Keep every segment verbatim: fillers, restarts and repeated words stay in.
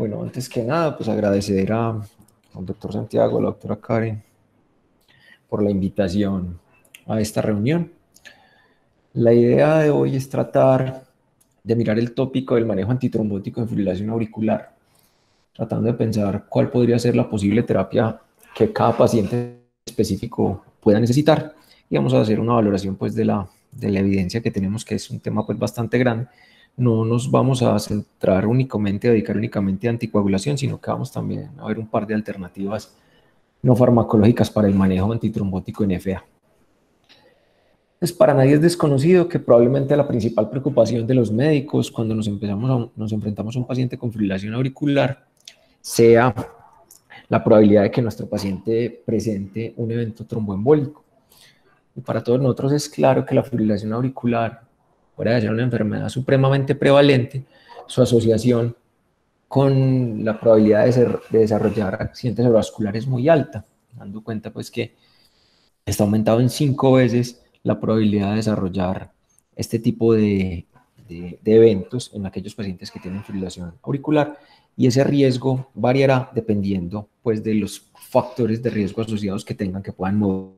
Bueno, antes que nada, pues agradecer a, al doctor Santiago, a la doctora Karen, por la invitación a esta reunión. La idea de hoy es tratar de mirar el tópico del manejo antitrombótico en fibrilación auricular, tratando de pensar cuál podría ser la posible terapia que cada paciente específico pueda necesitar. Y vamos a hacer una valoración pues, de, la, de la evidencia que tenemos, que es un tema pues, bastante grande. No nos vamos a centrar únicamente, a dedicar únicamente a anticoagulación, sino que vamos también a ver un par de alternativas no farmacológicas para el manejo antitrombótico en F A. Pues para nadie es desconocido que probablemente la principal preocupación de los médicos cuando nos, empezamos a, nos enfrentamos a un paciente con fibrilación auricular sea la probabilidad de que nuestro paciente presente un evento tromboembólico. Y para todos nosotros es claro que la fibrilación auricular, fuera de ser una enfermedad supremamente prevalente, su asociación con la probabilidad de, ser, de desarrollar accidentes cerebrovasculares es muy alta, dando cuenta pues que está aumentado en cinco veces la probabilidad de desarrollar este tipo de, de, de eventos en aquellos pacientes que tienen fibrilación auricular, y ese riesgo variará dependiendo pues de los factores de riesgo asociados que tengan, que puedan mover.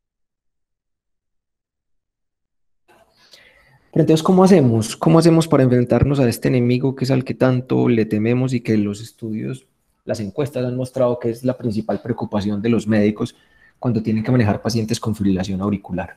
Pero entonces, ¿cómo hacemos? ¿Cómo hacemos para enfrentarnos a este enemigo que es al que tanto le tememos y que los estudios, las encuestas han mostrado que es la principal preocupación de los médicos cuando tienen que manejar pacientes con fibrilación auricular?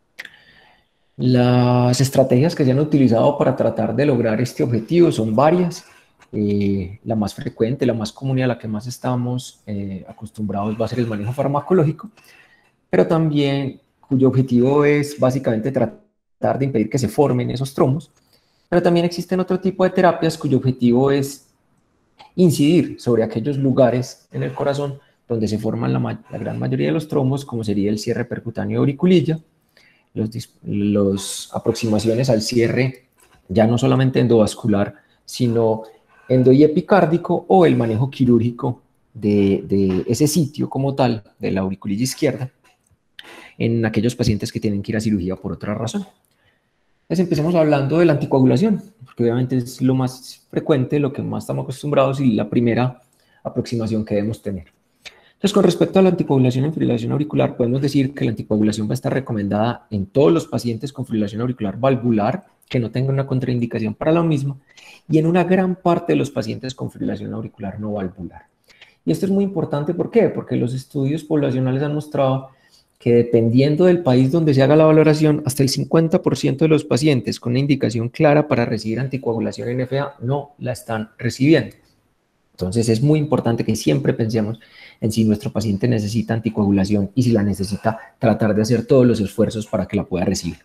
Las estrategias que se han utilizado para tratar de lograr este objetivo son varias. Eh, la más frecuente, la más común y a la que más estamos eh, acostumbrados va a ser el manejo farmacológico, pero también cuyo objetivo es básicamente tratar de impedir que se formen esos trombos. Pero también existen otro tipo de terapias cuyo objetivo es incidir sobre aquellos lugares en el corazón donde se forman la, la gran mayoría de los trombos, como sería el cierre percutáneo auriculilla, los, los aproximaciones al cierre ya no solamente endovascular, sino endo y epicárdico, o el manejo quirúrgico de, de ese sitio como tal, de la auriculilla izquierda, en aquellos pacientes que tienen que ir a cirugía por otra razón. Entonces empecemos hablando de la anticoagulación, porque obviamente es lo más frecuente, lo que más estamos acostumbrados y la primera aproximación que debemos tener. Entonces, con respecto a la anticoagulación en fibrilación auricular, podemos decir que la anticoagulación va a estar recomendada en todos los pacientes con fibrilación auricular valvular que no tengan una contraindicación para lo mismo, y en una gran parte de los pacientes con fibrilación auricular no valvular. Y esto es muy importante, ¿por qué? Porque los estudios poblacionales han mostrado que dependiendo del país donde se haga la valoración, hasta el cincuenta por ciento de los pacientes con una indicación clara para recibir anticoagulación en F A no la están recibiendo. Entonces es muy importante que siempre pensemos en si nuestro paciente necesita anticoagulación, y si la necesita, tratar de hacer todos los esfuerzos para que la pueda recibir.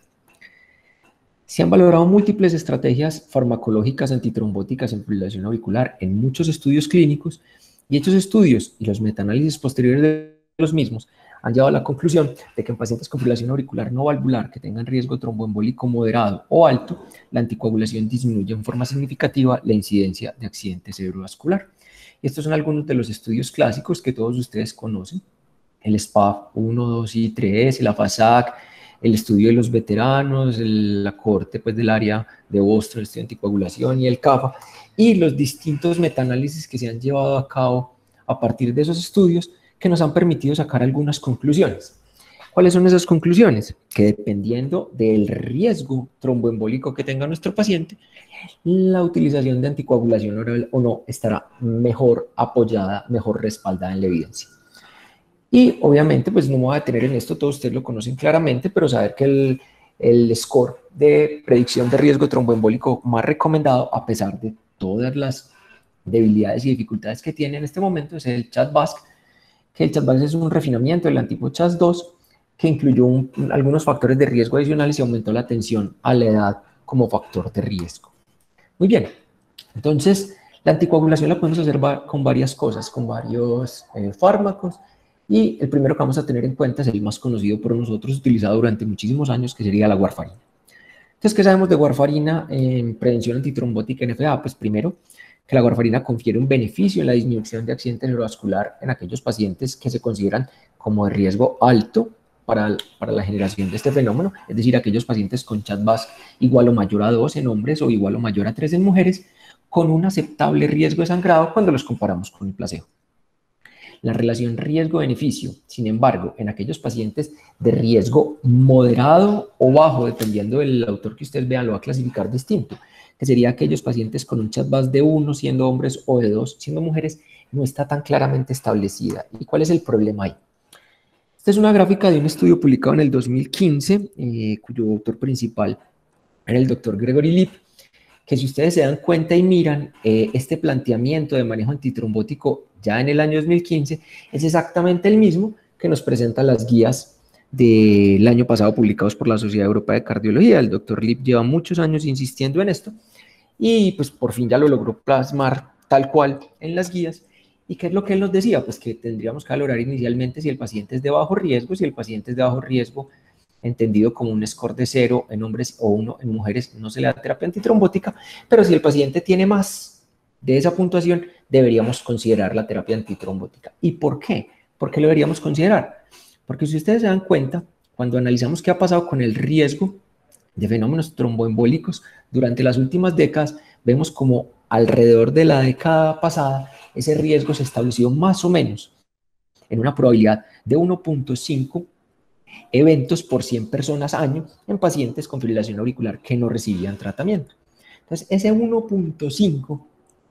Se han valorado múltiples estrategias farmacológicas antitrombóticas en fibrilación auricular en muchos estudios clínicos, y estos estudios y los metaanálisis posteriores de los mismos han llevado a la conclusión de que en pacientes con fibrilación auricular no valvular que tengan riesgo tromboembólico moderado o alto, la anticoagulación disminuye en forma significativa la incidencia de accidente cerebrovascular. Estos son algunos de los estudios clásicos que todos ustedes conocen: el S P A F uno, dos y tres, el AFASAC, el estudio de los veteranos, el, la corte pues, del área de Boston, el estudio de anticoagulación, y el CAFA, y los distintos metaanálisis que se han llevado a cabo a partir de esos estudios, que nos han permitido sacar algunas conclusiones. ¿Cuáles son esas conclusiones? Que dependiendo del riesgo tromboembólico que tenga nuestro paciente, la utilización de anticoagulación oral o no estará mejor apoyada, mejor respaldada en la evidencia. Y obviamente, pues no me voy a detener en esto, todos ustedes lo conocen claramente, pero saber que el, el score de predicción de riesgo tromboembólico más recomendado, a pesar de todas las debilidades y dificultades que tiene en este momento, es el C H A D V A S C, que el C H A D V A S C es un refinamiento del antipo C H A S dos, que incluyó un, algunos factores de riesgo adicionales y aumentó la atención a la edad como factor de riesgo. Muy bien, entonces la anticoagulación la podemos hacer con varias cosas, con varios eh, fármacos, y el primero que vamos a tener en cuenta es el más conocido por nosotros, utilizado durante muchísimos años, que sería la warfarina. Entonces, ¿qué sabemos de warfarina en prevención antitrombótica en F A? Pues primero, que la warfarina confiere un beneficio en la disminución de accidente cerebrovascular en aquellos pacientes que se consideran como de riesgo alto para, para la generación de este fenómeno, es decir, aquellos pacientes con C H A D V A S C igual o mayor a dos en hombres o igual o mayor a tres en mujeres, con un aceptable riesgo de sangrado cuando los comparamos con el placebo. La relación riesgo-beneficio, sin embargo, en aquellos pacientes de riesgo moderado o bajo, dependiendo del autor que ustedes vean, lo va a clasificar distinto, que sería aquellos pacientes con un CHA2DS de uno siendo hombres o de dos siendo mujeres, no está tan claramente establecida. ¿Y cuál es el problema ahí? Esta es una gráfica de un estudio publicado en el dos mil quince, eh, cuyo autor principal era el doctor Gregory Lipp, que si ustedes se dan cuenta y miran, eh, este planteamiento de manejo antitrombótico ya en el año dos mil quince es exactamente el mismo que nos presentan las guías del año pasado publicados por la Sociedad Europea de Cardiología. El doctor Lipp lleva muchos años insistiendo en esto y pues por fin ya lo logró plasmar tal cual en las guías. ¿Y qué es lo que él nos decía? Pues que tendríamos que valorar inicialmente si el paciente es de bajo riesgo, si el paciente es de bajo riesgo entendido como un score de cero en hombres o uno en mujeres, no se le da terapia antitrombótica, pero si el paciente tiene más de esa puntuación, deberíamos considerar la terapia antitrombótica. ¿Y por qué? ¿Por qué lo deberíamos considerar? Porque si ustedes se dan cuenta, cuando analizamos qué ha pasado con el riesgo de fenómenos tromboembólicos durante las últimas décadas, vemos como alrededor de la década pasada, ese riesgo se estableció más o menos en una probabilidad de uno punto cinco eventos por cien personas año en pacientes con fibrilación auricular que no recibían tratamiento. Entonces, ese uno punto cinco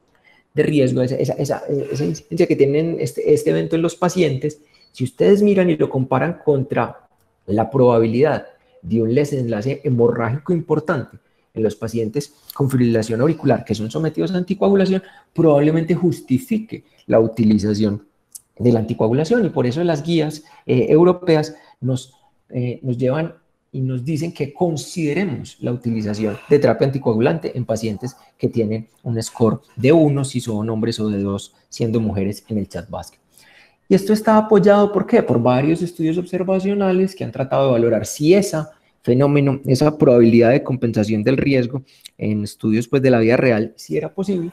de riesgo, esa, esa, esa, esa incidencia que tienen este, este evento en los pacientes, si ustedes miran y lo comparan contra la probabilidad de un desenlace hemorrágico importante en los pacientes con fibrilación auricular que son sometidos a anticoagulación, probablemente justifique la utilización de la anticoagulación, y por eso las guías eh, europeas nos, eh, nos llevan y nos dicen que consideremos la utilización de terapia anticoagulante en pacientes que tienen un score de uno, si son hombres, o de dos, siendo mujeres en el CHA2DS. Y esto está apoyado, ¿por qué? Por varios estudios observacionales que han tratado de valorar si ese fenómeno, esa probabilidad de compensación del riesgo en estudios pues, de la vida real, si era posible.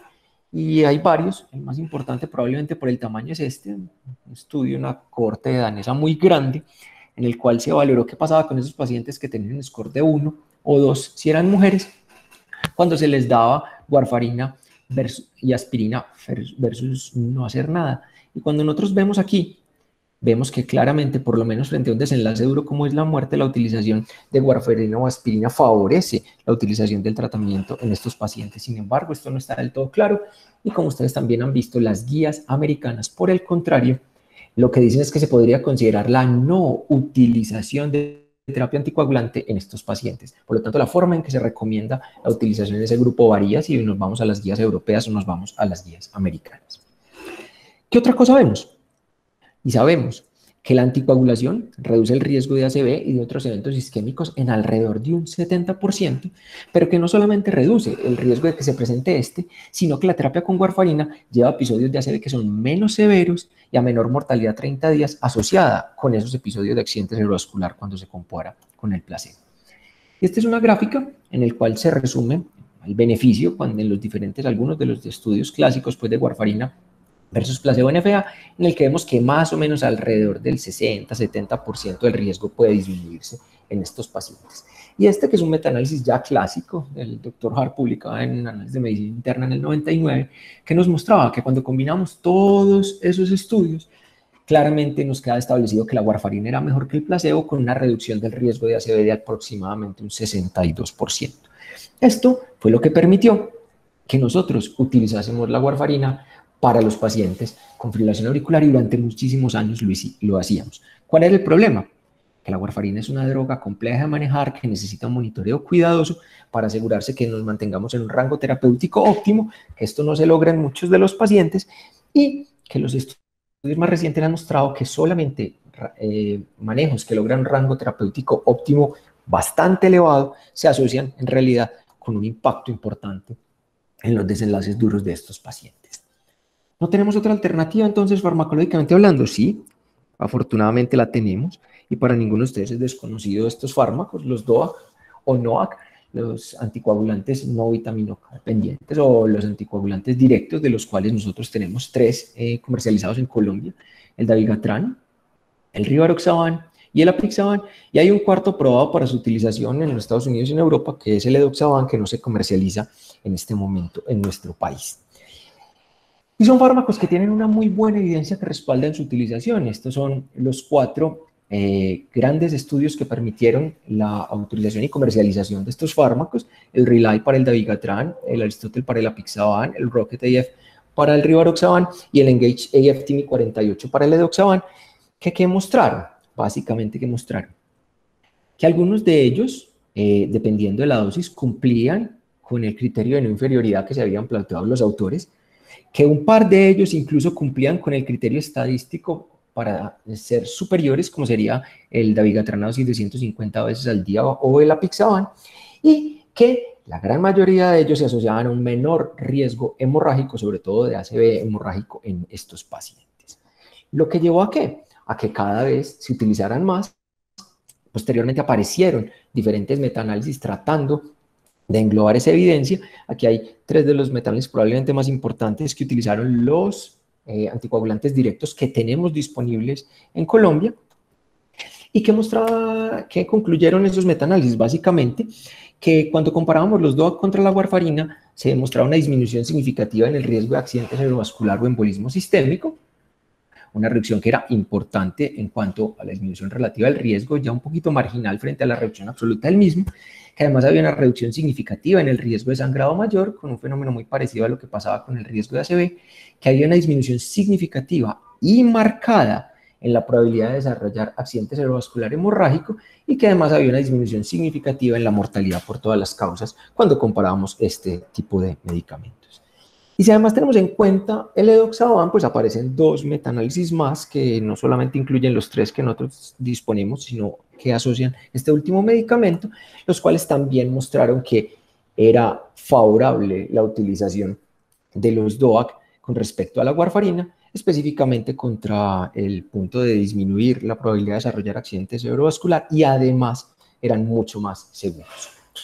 Y hay varios, el más importante probablemente por el tamaño es este, un estudio, una cohorte danesa muy grande, en el cual se valoró qué pasaba con esos pacientes que tenían un score de uno o dos, si eran mujeres, cuando se les daba warfarina versus, y aspirina versus no hacer nada. Y cuando nosotros vemos aquí, vemos que claramente, por lo menos frente a un desenlace duro como es la muerte, la utilización de warfarina o aspirina favorece la utilización del tratamiento en estos pacientes. Sin embargo, esto no está del todo claro, y como ustedes también han visto, las guías americanas, por el contrario, lo que dicen es que se podría considerar la no utilización de terapia anticoagulante en estos pacientes. Por lo tanto, la forma en que se recomienda la utilización de ese grupo varía si nos vamos a las guías europeas o nos vamos a las guías americanas. ¿Qué otra cosa vemos? Y sabemos que la anticoagulación reduce el riesgo de A C V y de otros eventos isquémicos en alrededor de un setenta por ciento, pero que no solamente reduce el riesgo de que se presente este, sino que la terapia con warfarina lleva episodios de A C V que son menos severos y a menor mortalidad treinta días asociada con esos episodios de accidente cerebrovascular cuando se compara con el placebo. Y esta es una gráfica en la cual se resume el beneficio cuando en los diferentes, algunos de los estudios clásicos pues, de warfarina versus placebo N F A, en el que vemos que más o menos alrededor del sesenta a setenta por ciento del riesgo puede disminuirse en estos pacientes. Y este, que es un metaanálisis ya clásico del doctor Hart, publicado en Análisis de Medicina Interna en el noventa y nueve, que nos mostraba que cuando combinamos todos esos estudios, claramente nos queda establecido que la warfarina era mejor que el placebo, con una reducción del riesgo de A C V de aproximadamente un sesenta y dos por ciento. Esto fue lo que permitió que nosotros utilizásemos la warfarina para los pacientes con fibrilación auricular, y durante muchísimos años lo, lo hacíamos. ¿Cuál era el problema? Que la warfarina es una droga compleja de manejar, que necesita un monitoreo cuidadoso para asegurarse que nos mantengamos en un rango terapéutico óptimo, que esto no se logra en muchos de los pacientes, y que los estudios más recientes han mostrado que solamente eh, manejos que logran un rango terapéutico óptimo bastante elevado se asocian en realidad con un impacto importante en los desenlaces duros de estos pacientes. ¿No tenemos otra alternativa entonces farmacológicamente hablando? Sí, afortunadamente la tenemos, y para ninguno de ustedes es desconocido estos fármacos, los D O A C o N O A C, los anticoagulantes no vitaminodependientes o los anticoagulantes directos, de los cuales nosotros tenemos tres eh, comercializados en Colombia: el dabigatran, el rivaroxaban y el apixaban, y hay un cuarto probado para su utilización en los Estados Unidos y en Europa, que es el edoxaban, que no se comercializa en este momento en nuestro país. Y son fármacos que tienen una muy buena evidencia que respaldan su utilización. Estos son los cuatro eh, grandes estudios que permitieron la autorización y comercialización de estos fármacos: el RELY para el dabigatran, el Aristotle para el apixaban, el Rocket A F para el rivaroxaban y el Engage A F T M I cuarenta y ocho para el edoxaban. ¿Qué, qué mostraron? Básicamente, ¿qué mostraron? Que algunos de ellos, eh, dependiendo de la dosis, cumplían con el criterio de no inferioridad que se habían planteado los autores, que un par de ellos incluso cumplían con el criterio estadístico para ser superiores, como sería el dabigatran a dosis de ciento cincuenta veces al día o el apixaban, y que la gran mayoría de ellos se asociaban a un menor riesgo hemorrágico, sobre todo de A C V hemorrágico en estos pacientes. ¿Lo que llevó a qué? A que cada vez se utilizaran más. Posteriormente aparecieron diferentes metaanálisis tratando de englobar esa evidencia. Aquí hay tres de los metaanálisis probablemente más importantes que utilizaron los eh, anticoagulantes directos que tenemos disponibles en Colombia. ¿Y qué mostraba, qué concluyeron esos metaanálisis? Básicamente, que cuando comparábamos los D O A C contra la warfarina, se demostraba una disminución significativa en el riesgo de accidente cerebrovascular o embolismo sistémico, una reducción que era importante en cuanto a la disminución relativa del riesgo, ya un poquito marginal frente a la reducción absoluta del mismo, que además había una reducción significativa en el riesgo de sangrado mayor, con un fenómeno muy parecido a lo que pasaba con el riesgo de A C V, que había una disminución significativa y marcada en la probabilidad de desarrollar accidente cerebrovascular hemorrágico, y que además había una disminución significativa en la mortalidad por todas las causas cuando comparábamos este tipo de medicamentos. Y si además tenemos en cuenta el edoxaban, pues aparecen dos metaanálisis más que no solamente incluyen los tres que nosotros disponemos, sino que asocian este último medicamento, los cuales también mostraron que era favorable la utilización de los D O A C con respecto a la warfarina, específicamente contra el punto de disminuir la probabilidad de desarrollar accidente cerebrovascular, y además eran mucho más seguros.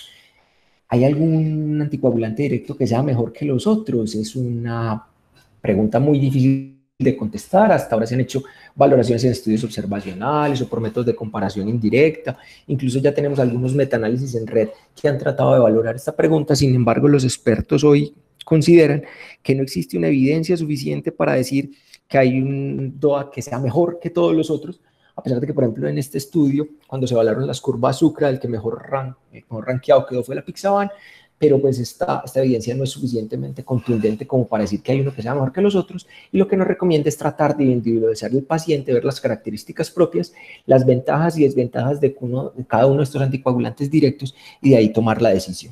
¿Hay algún anticoagulante directo que sea mejor que los otros? Es una pregunta muy difícil de contestar. Hasta ahora se han hecho valoraciones en estudios observacionales o por métodos de comparación indirecta. Incluso ya tenemos algunos metaanálisis en red que han tratado de valorar esta pregunta. Sin embargo, los expertos hoy consideran que no existe una evidencia suficiente para decir que hay un D O A C que sea mejor que todos los otros, a pesar de que, por ejemplo, en este estudio, cuando se evaluaron las curvas Sucra, el que mejor, ran, el mejor rankeado quedó fue el apixaban, pero pues esta, esta evidencia no es suficientemente contundente como para decir que hay uno que sea mejor que los otros, y lo que nos recomienda es tratar de individualizar el paciente, ver las características propias, las ventajas y desventajas de, uno, de cada uno de estos anticoagulantes directos, y de ahí tomar la decisión.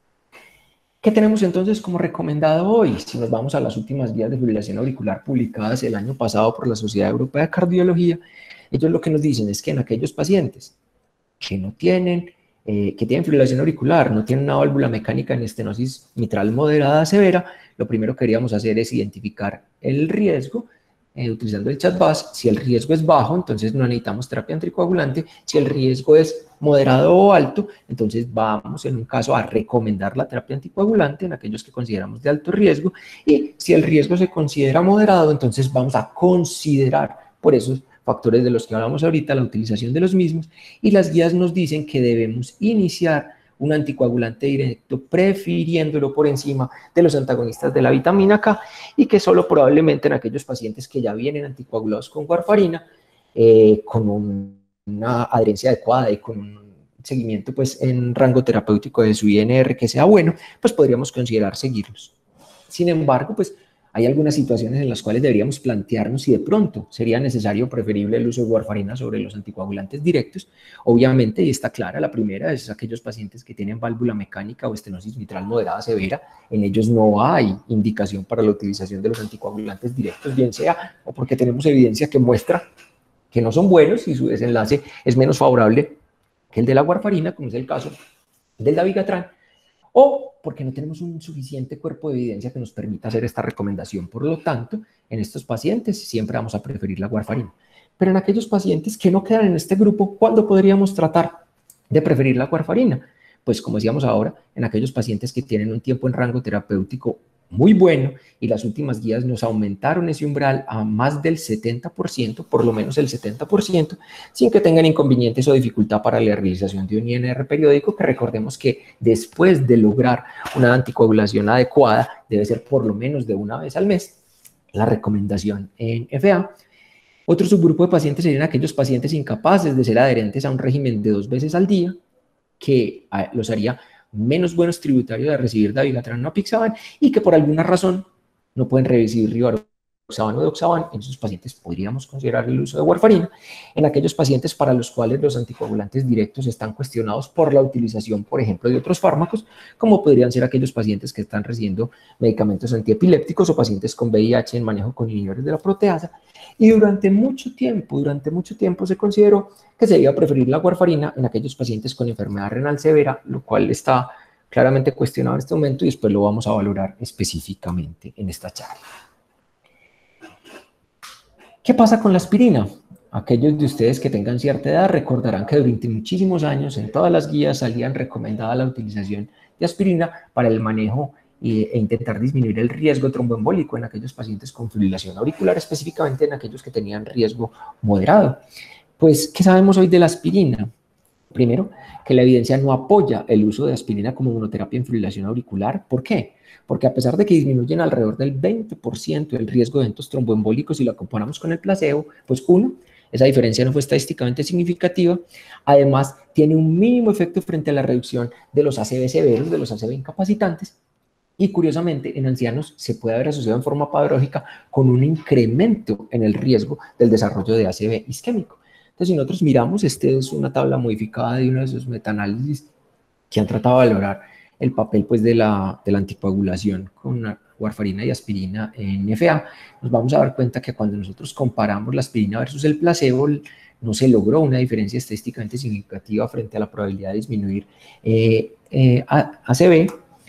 ¿Qué tenemos entonces como recomendado hoy? Si nos vamos a las últimas guías de fibrilación auricular publicadas el año pasado por la Sociedad Europea de Cardiología, ellos lo que nos dicen es que en aquellos pacientes que no tienen, eh, que tienen fibrilación auricular, no tienen una válvula mecánica en estenosis mitral moderada severa, lo primero que queríamos hacer es identificar el riesgo, eh, utilizando el CHADVAS. Si el riesgo es bajo, entonces no necesitamos terapia anticoagulante. Si el riesgo es moderado o alto, entonces vamos en un caso a recomendar la terapia anticoagulante en aquellos que consideramos de alto riesgo, y si el riesgo se considera moderado, entonces vamos a considerar, por esos factores de los que hablamos ahorita, la utilización de los mismos, y las guías nos dicen que debemos iniciar un anticoagulante directo prefiriéndolo por encima de los antagonistas de la vitamina K, y que solo probablemente en aquellos pacientes que ya vienen anticoagulados con warfarina, eh, con un, una adherencia adecuada y con un seguimiento pues en rango terapéutico de su I N R que sea bueno, pues podríamos considerar seguirlos. Sin embargo, pues hay algunas situaciones en las cuales deberíamos plantearnos si de pronto sería necesario o preferible el uso de warfarina sobre los anticoagulantes directos. Obviamente, y está clara, la primera es aquellos pacientes que tienen válvula mecánica o estenosis mitral moderada severa. En ellos no hay indicación para la utilización de los anticoagulantes directos, bien sea o porque tenemos evidencia que muestra que no son buenos y su desenlace es menos favorable que el de la warfarina, como es el caso del dabigatran, o porque no tenemos un suficiente cuerpo de evidencia que nos permita hacer esta recomendación. Por lo tanto, en estos pacientes siempre vamos a preferir la warfarina. Pero en aquellos pacientes que no quedan en este grupo, ¿cuándo podríamos tratar de preferir la warfarina? Pues como decíamos ahora, en aquellos pacientes que tienen un tiempo en rango terapéutico muy bueno, y las últimas guías nos aumentaron ese umbral a más del setenta por ciento, por lo menos el setenta por ciento, sin que tengan inconvenientes o dificultad para la realización de un I N R periódico, que recordemos que después de lograr una anticoagulación adecuada, debe ser por lo menos de una vez al mes, la recomendación en F A. Otro subgrupo de pacientes serían aquellos pacientes incapaces de ser adherentes a un régimen de dos veces al día, que los haría menos buenos tributarios de recibir dabigatran o apixaban, y que por alguna razón no pueden recibir rivaroxaban o deoxaban. En esos pacientes podríamos considerar el uso de warfarina. En aquellos pacientes para los cuales los anticoagulantes directos están cuestionados por la utilización, por ejemplo, de otros fármacos, como podrían ser aquellos pacientes que están recibiendo medicamentos antiepilépticos o pacientes con V I H en manejo con inhibidores de la proteasa. Y durante mucho tiempo, durante mucho tiempo se consideró que se iba preferir la warfarina en aquellos pacientes con enfermedad renal severa, lo cual está claramente cuestionado en este momento y después lo vamos a valorar específicamente en esta charla. ¿Qué pasa con la aspirina? Aquellos de ustedes que tengan cierta edad recordarán que durante muchísimos años en todas las guías salían recomendada la utilización de aspirina para el manejo e intentar disminuir el riesgo tromboembólico en aquellos pacientes con fibrilación auricular, específicamente en aquellos que tenían riesgo moderado. Pues, ¿qué sabemos hoy de la aspirina? Primero, que la evidencia no apoya el uso de aspirina como monoterapia en fibrilación auricular. ¿Por qué? Porque a pesar de que disminuyen alrededor del veinte por ciento el riesgo de eventos tromboembólicos si la comparamos con el placebo, pues uno, esa diferencia no fue estadísticamente significativa. Además, tiene un mínimo efecto frente a la reducción de los A C V severos, de los A C V incapacitantes. Y curiosamente, en ancianos se puede haber asociado en forma paradójica con un incremento en el riesgo del desarrollo de A C V isquémico. Entonces, si nosotros miramos, esta es una tabla modificada de uno de esos metaanálisis que han tratado de valorar el papel pues, de, la, de la anticoagulación con warfarina y aspirina en F A. Nos vamos a dar cuenta que cuando nosotros comparamos la aspirina versus el placebo, no se logró una diferencia estadísticamente significativa frente a la probabilidad de disminuir eh, eh, A C V.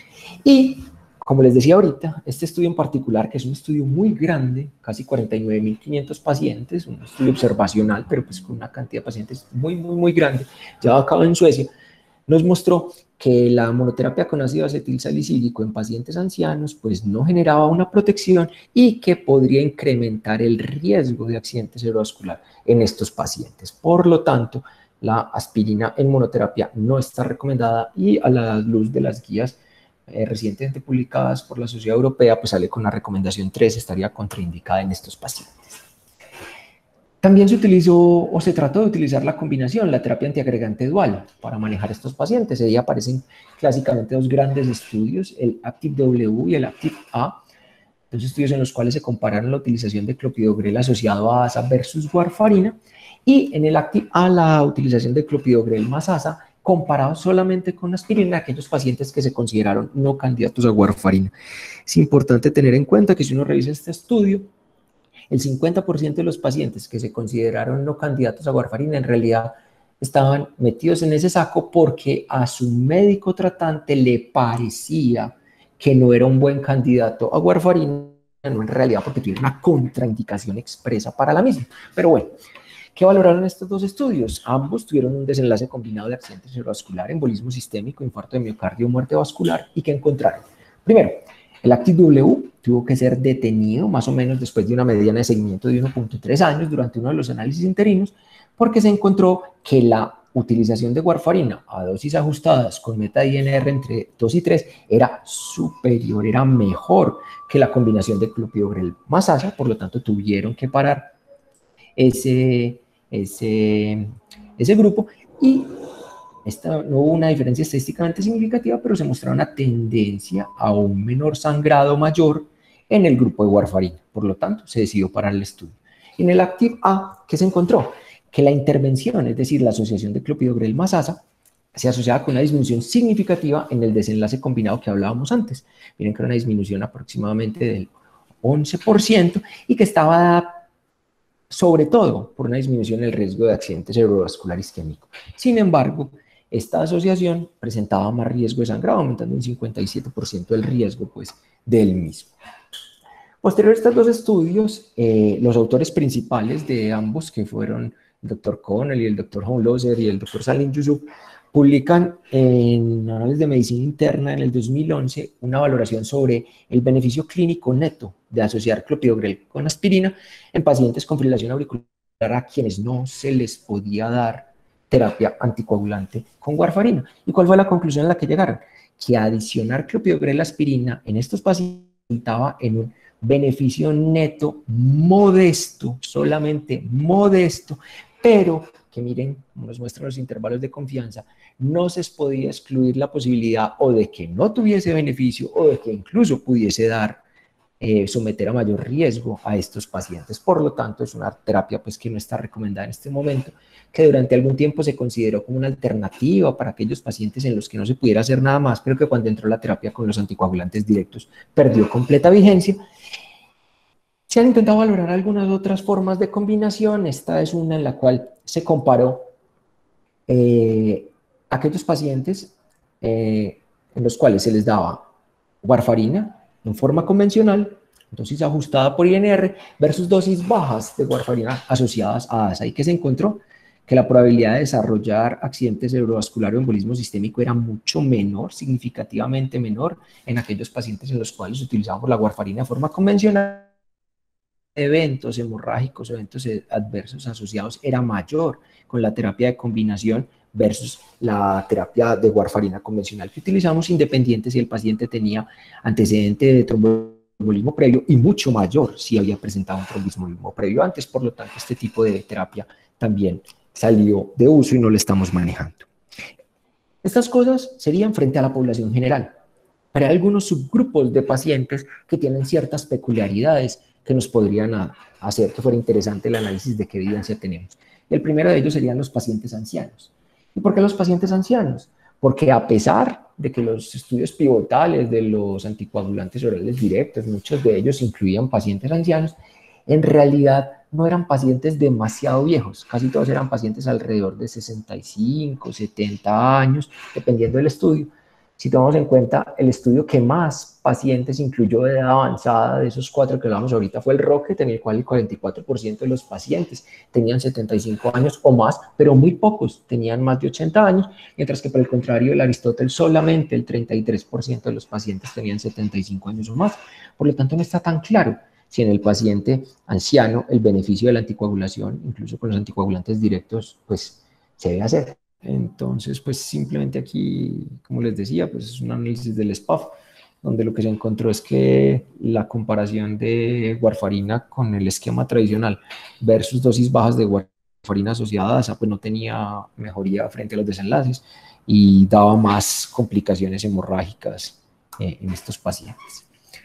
Y como les decía ahorita, este estudio en particular, que es un estudio muy grande, casi cuarenta y nueve mil quinientos pacientes, un estudio observacional, pero pues con una cantidad de pacientes muy, muy, muy grande, llevado a cabo en Suecia, nos mostró que la monoterapia con ácido acetil salicílico en pacientes ancianos pues no generaba una protección y que podría incrementar el riesgo de accidente cerebrovascular en estos pacientes. Por lo tanto, la aspirina en monoterapia no está recomendada y a la luz de las guías Eh, recientemente publicadas por la Sociedad Europea, pues sale con la recomendación tres, estaría contraindicada en estos pacientes. También se utilizó o se trató de utilizar la combinación, la terapia antiagregante dual, para manejar estos pacientes. Ahí aparecen clásicamente dos grandes estudios, el ACTIV-W y el ACTIV-A, dos estudios en los cuales se compararon la utilización de clopidogrel asociado a ASA versus warfarina, y en el ACTIV-A la utilización de clopidogrel más ASA comparado solamente con aspirina, aquellos pacientes que se consideraron no candidatos a warfarina. Es importante tener en cuenta que si uno revisa este estudio, el cincuenta por ciento de los pacientes que se consideraron no candidatos a warfarina en realidad estaban metidos en ese saco porque a su médico tratante le parecía que no era un buen candidato a warfarina, no en realidad porque tiene una contraindicación expresa para la misma. Pero bueno, ¿qué valoraron estos dos estudios? Ambos tuvieron un desenlace combinado de accidente cerebrovascular, embolismo sistémico, infarto de miocardio, muerte vascular. ¿Y qué encontraron? Primero, el ACTIV-W tuvo que ser detenido más o menos después de una mediana de seguimiento de uno punto tres años durante uno de los análisis interinos, porque se encontró que la utilización de warfarina a dosis ajustadas con meta-I N R entre dos y tres era superior, era mejor que la combinación de clopidogrel más ASA, por lo tanto tuvieron que parar ese... Ese, ese grupo y esta, no hubo una diferencia estadísticamente significativa, pero se mostraba una tendencia a un menor sangrado mayor en el grupo de warfarina. Por lo tanto, se decidió parar el estudio. En el ACTIV-A, ¿qué se encontró? Que la intervención, es decir, la asociación de clopidogrel más ASA, se asociaba con una disminución significativa en el desenlace combinado que hablábamos antes. Miren que era una disminución aproximadamente del once por ciento y que estaba dada sobre todo por una disminución en el riesgo de accidente cerebrovascular isquémico. Sin embargo, esta asociación presentaba más riesgo de sangrado, aumentando un cincuenta y siete por ciento el riesgo pues, del mismo. Posterior a estos dos estudios, eh, los autores principales de ambos, que fueron el doctor Connell y el doctor Hohenloser y el doctor Salim Yusuf, publican en Análisis de Medicina Interna en el dos mil once una valoración sobre el beneficio clínico neto de asociar clopidogrel con aspirina en pacientes con fibrilación auricular a quienes no se les podía dar terapia anticoagulante con warfarina. ¿Y cuál fue la conclusión a la que llegaron? Que adicionar clopidogrel a aspirina en estos pacientes resultaba en un beneficio neto modesto, solamente modesto, pero que miren, como nos muestran los intervalos de confianza, no se podía excluir la posibilidad o de que no tuviese beneficio o de que incluso pudiese dar, eh, someter a mayor riesgo a estos pacientes. Por lo tanto, es una terapia pues, que no está recomendada en este momento, que durante algún tiempo se consideró como una alternativa para aquellos pacientes en los que no se pudiera hacer nada más, pero que cuando entró la terapia con los anticoagulantes directos perdió completa vigencia. Se han intentado valorar algunas otras formas de combinación. Esta es una en la cual se comparó eh, aquellos pacientes eh, en los cuales se les daba warfarina en forma convencional, dosis ajustada por I N R, versus dosis bajas de warfarina asociadas a A S A. ¿Y qué se encontró? Que la probabilidad de desarrollar accidente cerebrovascular o embolismo sistémico era mucho menor, significativamente menor, en aquellos pacientes en los cuales utilizábamos la warfarina de forma convencional. Eventos hemorrágicos, eventos adversos asociados era mayor con la terapia de combinación versus la terapia de warfarina convencional que utilizamos, independiente si el paciente tenía antecedente de tromboembolismo previo y mucho mayor si había presentado un tromboembolismo previo antes. Por lo tanto, este tipo de terapia también salió de uso y no lo estamos manejando. Estas cosas serían frente a la población general, pero hay algunos subgrupos de pacientes que tienen ciertas peculiaridades que nos podrían hacer que fuera interesante el análisis de qué evidencia tenemos. El primero de ellos serían los pacientes ancianos. ¿Y por qué los pacientes ancianos? Porque a pesar de que los estudios pivotales de los anticoagulantes orales directos, muchos de ellos incluían pacientes ancianos, en realidad no eran pacientes demasiado viejos, casi todos eran pacientes alrededor de sesenta y cinco, setenta años, dependiendo del estudio. Si tomamos en cuenta el estudio que más pacientes incluyó de edad avanzada, de esos cuatro que hablamos ahorita, fue el Rocket, en el cual el cuarenta y cuatro por ciento de los pacientes tenían setenta y cinco años o más, pero muy pocos tenían más de ochenta años, mientras que por el contrario, el Aristóteles solamente el treinta y tres por ciento de los pacientes tenían setenta y cinco años o más. Por lo tanto, no está tan claro si en el paciente anciano el beneficio de la anticoagulación, incluso con los anticoagulantes directos, pues se debe hacer. Entonces, pues simplemente aquí, como les decía, pues es un análisis del S P A F, donde lo que se encontró es que la comparación de warfarina con el esquema tradicional versus dosis bajas de warfarina asociada a A S A, pues no tenía mejoría frente a los desenlaces y daba más complicaciones hemorrágicas eh, en estos pacientes.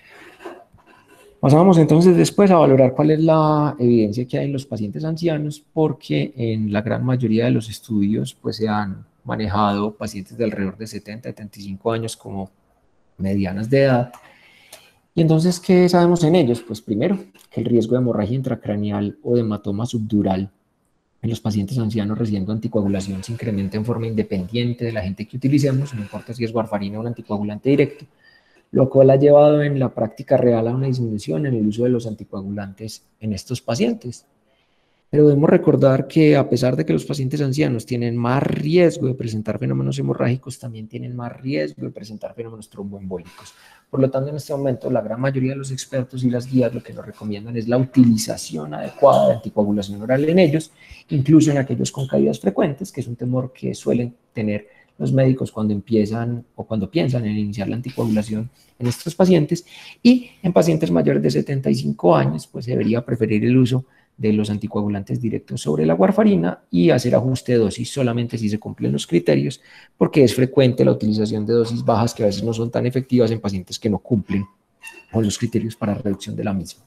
Pasamos entonces después a valorar cuál es la evidencia que hay en los pacientes ancianos, porque en la gran mayoría de los estudios pues se han manejado pacientes de alrededor de setenta, setenta y cinco años como medianas de edad. Y entonces, ¿qué sabemos en ellos? Pues primero, que el riesgo de hemorragia intracraneal o de hematoma subdural en los pacientes ancianos recibiendo anticoagulación se incrementa en forma independiente de la gente que utilicemos, no importa si es warfarina o un anticoagulante directo, lo cual ha llevado en la práctica real a una disminución en el uso de los anticoagulantes en estos pacientes. Pero debemos recordar que a pesar de que los pacientes ancianos tienen más riesgo de presentar fenómenos hemorrágicos, también tienen más riesgo de presentar fenómenos tromboembólicos. Por lo tanto, en este momento, la gran mayoría de los expertos y las guías lo que nos recomiendan es la utilización adecuada de anticoagulación oral en ellos, incluso en aquellos con caídas frecuentes, que es un temor que suelen tener los médicos cuando empiezan o cuando piensan en iniciar la anticoagulación en estos pacientes, y en pacientes mayores de setenta y cinco años, pues se debería preferir el uso de los anticoagulantes directos sobre la warfarina y hacer ajuste de dosis solamente si se cumplen los criterios, porque es frecuente la utilización de dosis bajas que a veces no son tan efectivas en pacientes que no cumplen con los criterios para reducción de la misma.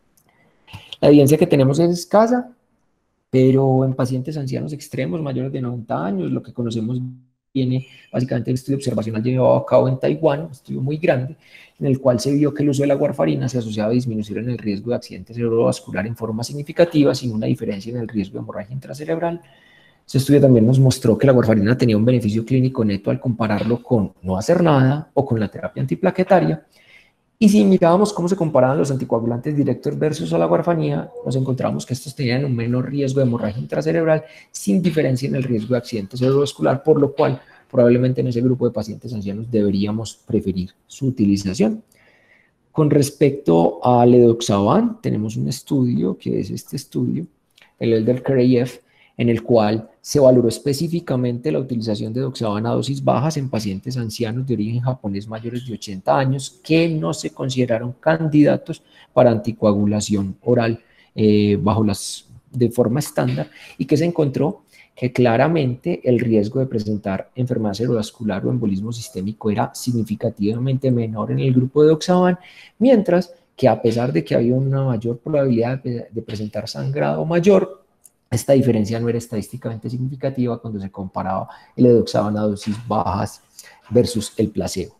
La evidencia que tenemos es escasa, pero en pacientes ancianos extremos mayores de noventa años, lo que conocemos viene básicamente el estudio observacional llevado a cabo en Taiwán, un estudio muy grande, en el cual se vio que el uso de la warfarina se asociaba a disminuir en el riesgo de accidente cerebrovascular en forma significativa, sin una diferencia en el riesgo de hemorragia intracerebral. Este estudio también nos mostró que la warfarina tenía un beneficio clínico neto al compararlo con no hacer nada o con la terapia antiplaquetaria. Y si mirábamos cómo se comparaban los anticoagulantes directos versus a la warfarina, nos encontramos que estos tenían un menor riesgo de hemorragia intracerebral sin diferencia en el riesgo de accidente cerebrovascular, por lo cual probablemente en ese grupo de pacientes ancianos deberíamos preferir su utilización. Con respecto al edoxaban, tenemos un estudio, que es este estudio, el Elder Kereyev, en el cual se valoró específicamente la utilización de edoxaban a dosis bajas en pacientes ancianos de origen japonés mayores de ochenta años que no se consideraron candidatos para anticoagulación oral eh, bajo las, de forma estándar, y que se encontró que claramente el riesgo de presentar enfermedad cerebrovascular o embolismo sistémico era significativamente menor en el grupo de edoxaban, mientras que a pesar de que había una mayor probabilidad de, de presentar sangrado mayor, esta diferencia no era estadísticamente significativa cuando se comparaba el edoxaban a dosis bajas versus el placebo.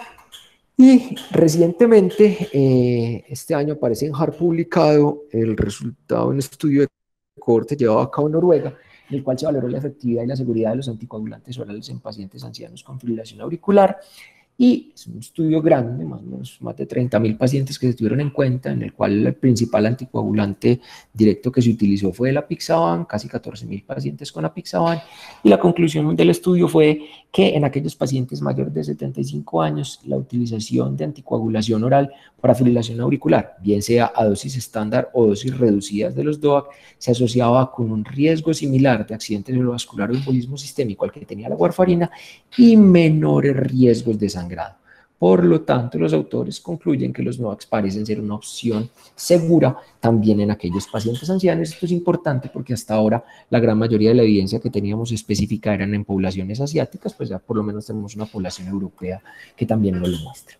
Y recientemente, eh, este año aparece en H A R publicado el resultado de un estudio de cohorte llevado a cabo en Noruega, en el cual se valoró la efectividad y la seguridad de los anticoagulantes orales en pacientes ancianos con fibrilación auricular, y es un estudio grande, más o menos más de treinta mil pacientes que se tuvieron en cuenta, en el cual el principal anticoagulante directo que se utilizó fue el apixaban, casi catorce mil pacientes con apixaban, y la conclusión del estudio fue que en aquellos pacientes mayores de setenta y cinco años, la utilización de anticoagulación oral para fibrilación auricular, bien sea a dosis estándar o dosis reducidas de los D O A C, se asociaba con un riesgo similar de accidente cerebrovascular o embolismo sistémico al que tenía la warfarina y menores riesgos de sangrado. Por lo tanto, los autores concluyen que los NOACs parecen ser una opción segura también en aquellos pacientes ancianos. Esto es importante porque hasta ahora la gran mayoría de la evidencia que teníamos específica eran en poblaciones asiáticas, pues ya por lo menos tenemos una población europea que también nos lo muestra.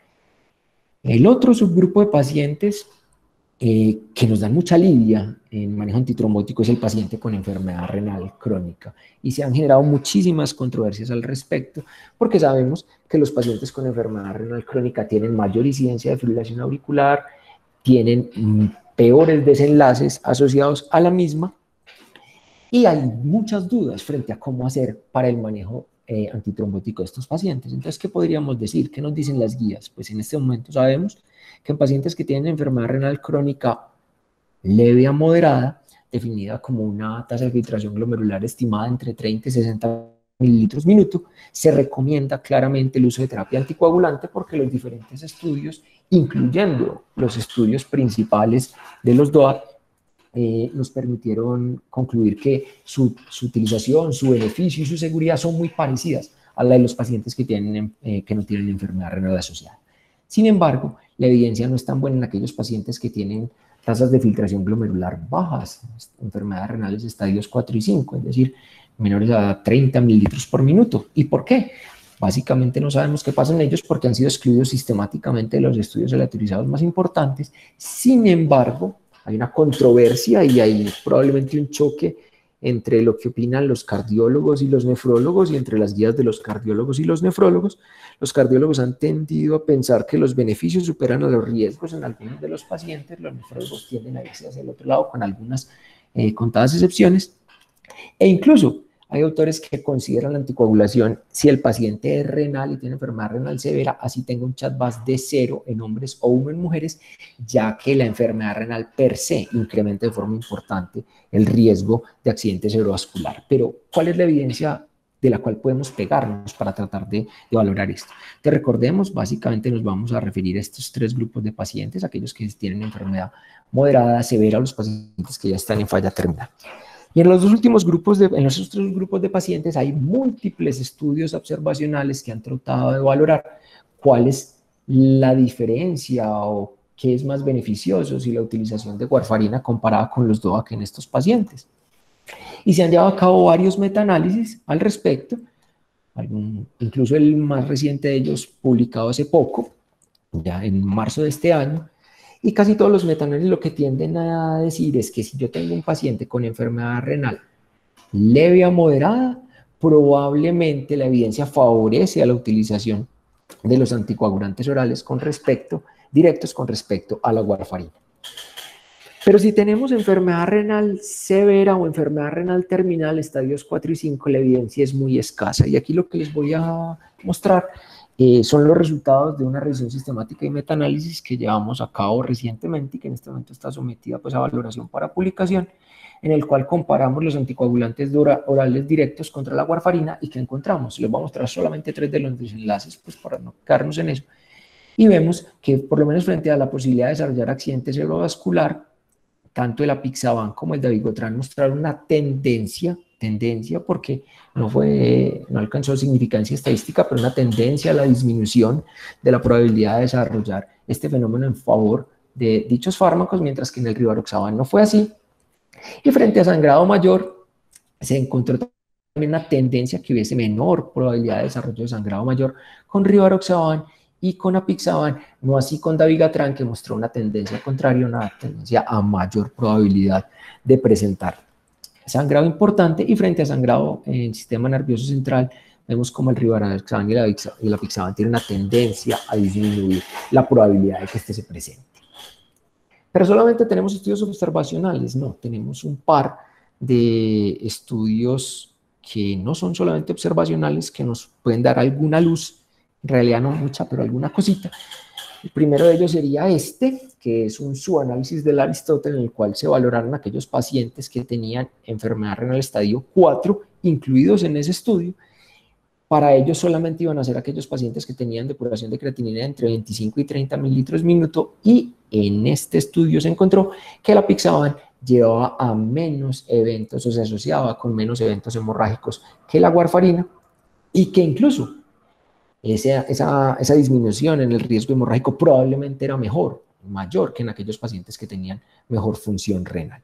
El otro subgrupo de pacientes eh, que nos dan mucha lidia en manejo antitrombótico es el paciente con enfermedad renal crónica, y se han generado muchísimas controversias al respecto porque sabemos que los pacientes con enfermedad renal crónica tienen mayor incidencia de fibrilación auricular, tienen mm, peores desenlaces asociados a la misma, y hay muchas dudas frente a cómo hacer para el manejo eh, antitrombótico de estos pacientes. Entonces, ¿qué podríamos decir? ¿Qué nos dicen las guías? Pues en este momento sabemos que en pacientes que tienen enfermedad renal crónica leve a moderada, definida como una tasa de filtración glomerular estimada entre treinta y sesenta mililitros minuto, se recomienda claramente el uso de terapia anticoagulante porque los diferentes estudios, incluyendo los estudios principales de los D O A C, eh, nos permitieron concluir que su, su utilización, su beneficio y su seguridad son muy parecidas a la de los pacientes que, tienen, eh, que no tienen enfermedad renal asociada. Sin embargo, la evidencia no es tan buena en aquellos pacientes que tienen tasas de filtración glomerular bajas, enfermedades renales de estadios cuatro y cinco, es decir, menores a treinta mililitros por minuto. ¿Y por qué? Básicamente no sabemos qué pasa en ellos porque han sido excluidos sistemáticamente de los estudios aleatorizados más importantes. Sin embargo, hay una controversia y hay probablemente un choque entre lo que opinan los cardiólogos y los nefrólogos y entre las guías de los cardiólogos y los nefrólogos. Los cardiólogos han tendido a pensar que los beneficios superan a los riesgos en algunos de los pacientes, los nefrólogos tienden a irse hacia el otro lado con algunas eh, contadas excepciones, e incluso hay autores que consideran la anticoagulación si el paciente es renal y tiene enfermedad renal severa, así tenga un chat-VAS de cero en hombres o uno en mujeres, ya que la enfermedad renal per se incrementa de forma importante el riesgo de accidente cerebrovascular. Pero, ¿cuál es la evidencia de la cual podemos pegarnos para tratar de, de valorar esto? Te recordemos, básicamente nos vamos a referir a estos tres grupos de pacientes, aquellos que tienen enfermedad moderada, severa, o los pacientes que ya están en falla terminal. Y en los dos últimos grupos, de, en los otros grupos de pacientes hay múltiples estudios observacionales que han tratado de valorar cuál es la diferencia o qué es más beneficioso si la utilización de warfarina comparada con los D O A C en estos pacientes. Y se han llevado a cabo varios metaanálisis al respecto, algún, incluso el más reciente de ellos publicado hace poco, ya en marzo de este año. Y casi todos los metaanálisis lo que tienden a decir es que si yo tengo un paciente con enfermedad renal leve a moderada, probablemente la evidencia favorece a la utilización de los anticoagulantes orales con respecto, directos con respecto a la warfarina. Pero si tenemos enfermedad renal severa o enfermedad renal terminal, estadios cuatro y cinco, la evidencia es muy escasa. Y aquí lo que les voy a mostrar Eh, son los resultados de una revisión sistemática y metaanálisis que llevamos a cabo recientemente y que en este momento está sometida pues, a valoración para publicación, en el cual comparamos los anticoagulantes orales directos contra la warfarina y ¿qué encontramos? Les voy a mostrar solamente tres de los desenlaces, pues para no quedarnos en eso. Y vemos que por lo menos frente a la posibilidad de desarrollar accidente cerebrovascular, tanto el apixaban como el dabigatran mostraron una tendencia, tendencia porque no, fue, no alcanzó significancia estadística, pero una tendencia a la disminución de la probabilidad de desarrollar este fenómeno en favor de dichos fármacos, mientras que en el rivaroxaban no fue así. Y frente a sangrado mayor, se encontró también una tendencia que hubiese menor probabilidad de desarrollo de sangrado mayor con rivaroxaban y con apixaban, no así con dabigatran, que mostró una tendencia contraria, una tendencia a mayor probabilidad de presentar sangrado importante. Y frente a sangrado en el sistema nervioso central, vemos como el rivaroxaban y el apixaban tienen una tendencia a disminuir la probabilidad de que este se presente. Pero solamente tenemos estudios observacionales, no, tenemos un par de estudios que no son solamente observacionales, que nos pueden dar alguna luz, en realidad no mucha, pero alguna cosita. El primero de ellos sería este, que es un subanálisis del Aristóteles, en el cual se valoraron aquellos pacientes que tenían enfermedad renal estadio cuatro, incluidos en ese estudio. Para ellos solamente iban a ser aquellos pacientes que tenían depuración de creatinina entre veinticinco y treinta mililitros minuto, y en este estudio se encontró que el apixaban llevaba a menos eventos, o se asociaba con menos eventos hemorrágicos que la warfarina, y que incluso esa, esa, esa disminución en el riesgo hemorrágico probablemente era mejor, mayor que en aquellos pacientes que tenían mejor función renal.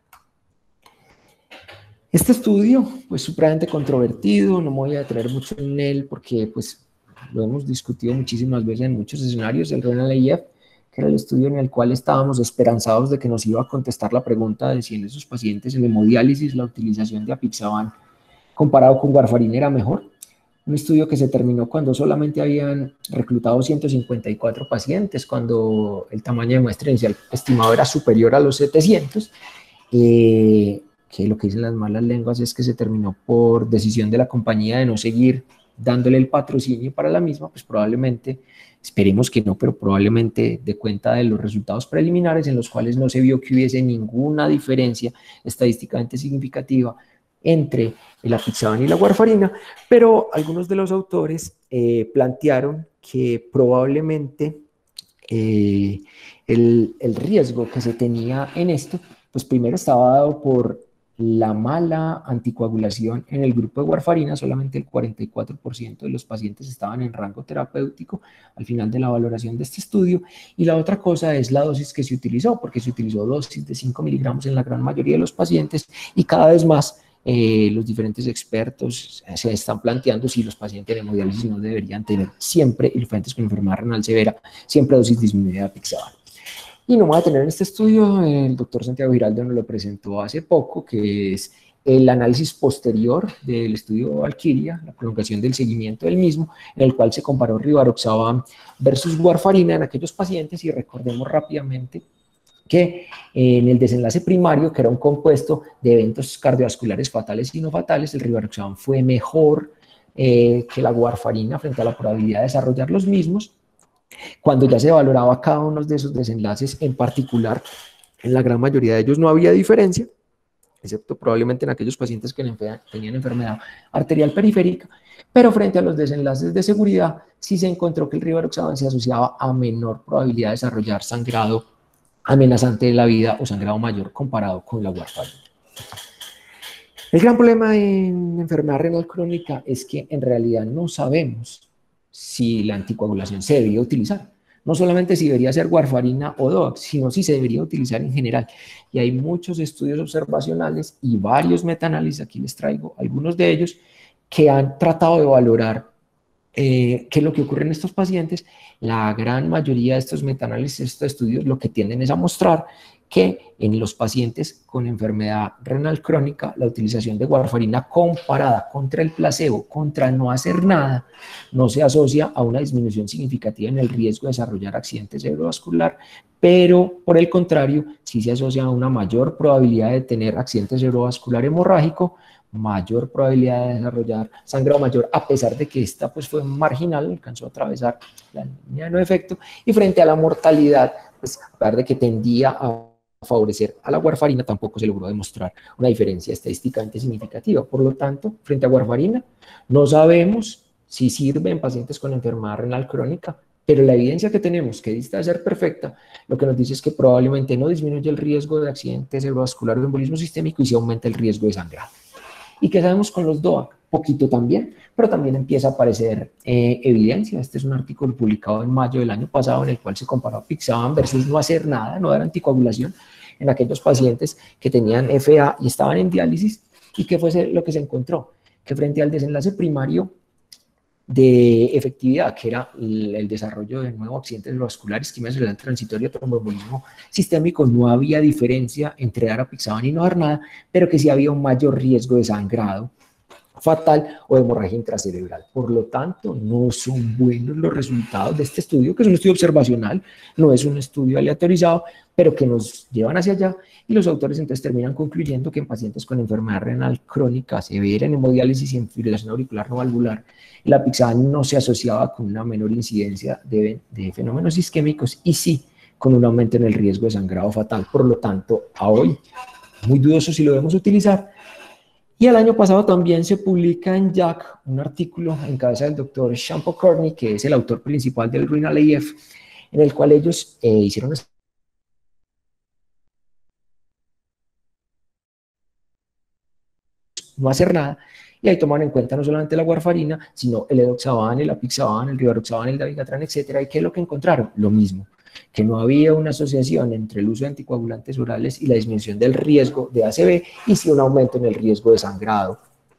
Este estudio, pues, supremamente controvertido, no me voy a detener mucho en él porque, pues, lo hemos discutido muchísimas veces en muchos escenarios, el RENAL-A I F, que era el estudio en el cual estábamos esperanzados de que nos iba a contestar la pregunta de si en esos pacientes en hemodiálisis la utilización de apixaban comparado con warfarina era mejor. Un estudio que se terminó cuando solamente habían reclutado ciento cincuenta y cuatro pacientes, cuando el tamaño de muestra inicial estimado era superior a los setecientos, eh, que lo que dicen las malas lenguas es que se terminó por decisión de la compañía de no seguir dándole el patrocinio para la misma, pues probablemente, esperemos que no, pero probablemente de cuenta de los resultados preliminares en los cuales no se vio que hubiese ninguna diferencia estadísticamente significativa entre el apixaban y la warfarina, pero algunos de los autores eh, plantearon que probablemente eh, el, el riesgo que se tenía en esto, pues primero estaba dado por la mala anticoagulación en el grupo de warfarina. Solamente el cuarenta y cuatro por ciento de los pacientes estaban en rango terapéutico al final de la valoración de este estudio, y la otra cosa es la dosis que se utilizó, porque se utilizó dosis de cinco miligramos en la gran mayoría de los pacientes, y cada vez más Eh, los diferentes expertos se están planteando si los pacientes de hemodiálisis no deberían tener siempre, y los pacientes con enfermedad renal severa, siempre dosis disminuida de apixaban. Y no me voy a tener en este estudio, el doctor Santiago Giraldo nos lo presentó hace poco, que es el análisis posterior del estudio Valkyria, la prolongación del seguimiento del mismo, en el cual se comparó rivaroxaban versus warfarina en aquellos pacientes, y recordemos rápidamente que en el desenlace primario, que era un compuesto de eventos cardiovasculares fatales y no fatales, el rivaroxaban fue mejor eh, que la warfarina frente a la probabilidad de desarrollar los mismos. Cuando ya se valoraba cada uno de esos desenlaces en particular, en la gran mayoría de ellos no había diferencia, excepto probablemente en aquellos pacientes que tenían enfermedad arterial periférica, pero frente a los desenlaces de seguridad sí se encontró que el rivaroxaban se asociaba a menor probabilidad de desarrollar sangrado amenazante de la vida o sangrado mayor comparado con la warfarina. El gran problema en enfermedad renal crónica es que en realidad no sabemos si la anticoagulación se debería utilizar. No solamente si debería ser warfarina o D O A C, sino si se debería utilizar en general. Y hay muchos estudios observacionales y varios metaanálisis, aquí les traigo algunos de ellos, que han tratado de valorar Eh, ¿qué es lo que ocurre en estos pacientes? La gran mayoría de estos metaanálisis, estos estudios, lo que tienden es a mostrar que en los pacientes con enfermedad renal crónica, la utilización de warfarina comparada contra el placebo, contra no hacer nada, no se asocia a una disminución significativa en el riesgo de desarrollar accidente cerebrovascular, pero por el contrario, sí se asocia a una mayor probabilidad de tener accidente cerebrovascular hemorrágico, mayor probabilidad de desarrollar sangrado mayor, a pesar de que esta pues fue marginal, alcanzó a atravesar la línea de no efecto, y frente a la mortalidad, pues a pesar de que tendía a favorecer a la warfarina, tampoco se logró demostrar una diferencia estadísticamente significativa. Por lo tanto, frente a warfarina, no sabemos si sirve en pacientes con enfermedad renal crónica, pero la evidencia que tenemos, que dista de ser perfecta, lo que nos dice es que probablemente no disminuye el riesgo de accidente cerebrovascular o embolismo sistémico y sí aumenta el riesgo de sangrado. ¿Y qué sabemos con los D O A C? Poquito también, pero también empieza a aparecer eh, evidencia. Este es un artículo publicado en mayo del año pasado en el cual se comparó apixaban versus no hacer nada, no dar anticoagulación en aquellos pacientes que tenían F A y estaban en diálisis. ¿Y qué fue lo que se encontró? Que frente al desenlace primario de efectividad, que era el, el desarrollo de nuevos accidentes vasculares, isquemia cerebral transitoria, tromboembolismo sistémico, no había diferencia entre dar apixaban y no dar nada, pero que sí había un mayor riesgo de sangrado fatal o de hemorragia intracerebral. Por lo tanto, no son buenos los resultados de este estudio, que es un estudio observacional, no es un estudio aleatorizado, pero que nos llevan hacia allá, y los autores entonces terminan concluyendo que en pacientes con enfermedad renal crónica severa, en hemodiálisis y en fibrilación auricular no valvular, la apixaban no se asociaba con una menor incidencia de, de fenómenos isquémicos y sí con un aumento en el riesgo de sangrado fatal. Por lo tanto, a hoy, muy dudoso si lo debemos utilizar. Y el año pasado también se publica en J A C un artículo en cabeza del doctor Sean Pokorny, que es el autor principal del Renal A F, en el cual ellos eh, hicieron no hacer nada, y ahí toman en cuenta no solamente la warfarina, sino el edoxaban, el apixaban, el rivaroxaban, el dabigatran, etcétera. ¿Y qué es lo que encontraron? Lo mismo, que no había una asociación entre el uso de anticoagulantes orales y la disminución del riesgo de A C V, y sí un aumento en el riesgo de sangrado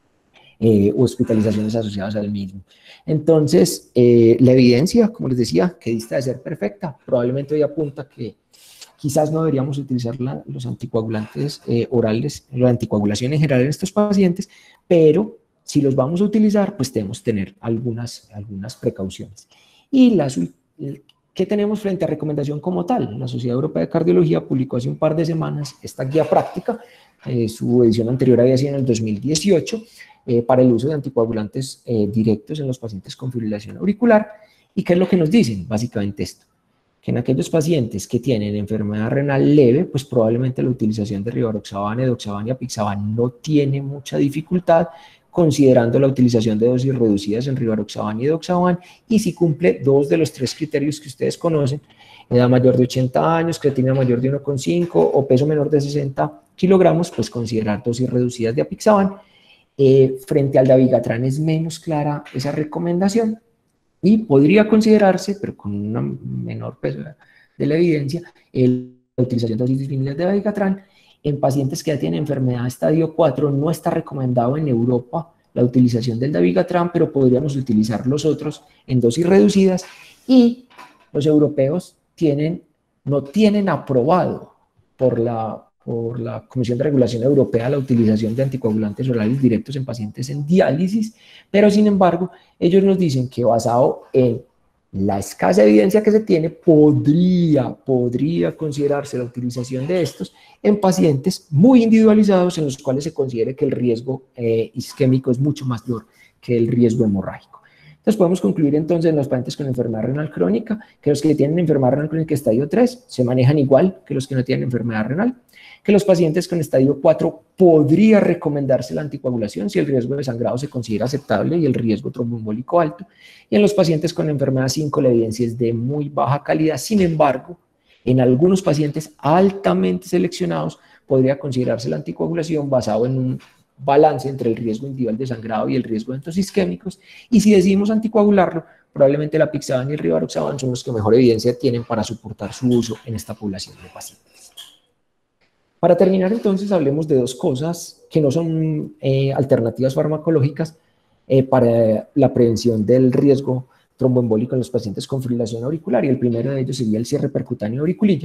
eh, o hospitalizaciones asociadas al mismo. Entonces, eh, la evidencia, como les decía, que dista de ser perfecta, probablemente hoy apunta que quizás no deberíamos utilizar la, los anticoagulantes eh, orales, la anticoagulación en general en estos pacientes, pero si los vamos a utilizar, pues debemos tener algunas, algunas precauciones. Y las, ¿qué tenemos frente a recomendación como tal? La Sociedad Europea de Cardiología publicó hace un par de semanas esta guía práctica, eh, su edición anterior había sido en el dos mil dieciocho, eh, para el uso de anticoagulantes eh, directos en los pacientes con fibrilación auricular. ¿Y qué es lo que nos dicen? Básicamente esto, que en aquellos pacientes que tienen enfermedad renal leve, pues probablemente la utilización de rivaroxaban, edoxaban y apixaban no tiene mucha dificultad, considerando la utilización de dosis reducidas en rivaroxaban y edoxaban, y si cumple dos de los tres criterios que ustedes conocen, edad mayor de ochenta años, creatinina mayor de uno coma cinco o peso menor de sesenta kilogramos, pues considerar dosis reducidas de apixaban. Eh, frente al dabigatran es menos clara esa recomendación, y podría considerarse, pero con un menor peso de la evidencia, el, la utilización de dosis disminuidas de dabigatran. En pacientes que ya tienen enfermedad estadio cuatro no está recomendado en Europa la utilización del dabigatran, pero podríamos utilizar los otros en dosis reducidas, y los europeos tienen, no tienen aprobado por la, por la Comisión de Regulación Europea la utilización de anticoagulantes orales directos en pacientes en diálisis, pero sin embargo ellos nos dicen que basado en la escasa evidencia que se tiene, podría, podría considerarse la utilización de estos en pacientes muy individualizados en los cuales se considere que el riesgo eh, isquémico es mucho mayor que el riesgo hemorrágico. Entonces podemos concluir entonces en los pacientes con enfermedad renal crónica que los que tienen enfermedad renal crónica estadio tres se manejan igual que los que no tienen enfermedad renal, que los pacientes con estadio cuatro podría recomendarse la anticoagulación si el riesgo de sangrado se considera aceptable y el riesgo tromboembólico alto, y en los pacientes con enfermedad cinco la evidencia es de muy baja calidad. Sin embargo, en algunos pacientes altamente seleccionados podría considerarse la anticoagulación basado en un balance entre el riesgo individual de sangrado y el riesgo de eventos isquémicos, y si decidimos anticoagularlo, probablemente la apixaban y el rivaroxaban son los que mejor evidencia tienen para soportar su uso en esta población de pacientes. Para terminar, entonces, hablemos de dos cosas que no son eh, alternativas farmacológicas eh, para la prevención del riesgo tromboembólico en los pacientes con fibrilación auricular, y el primero de ellos sería el cierre percutáneo auriculilla.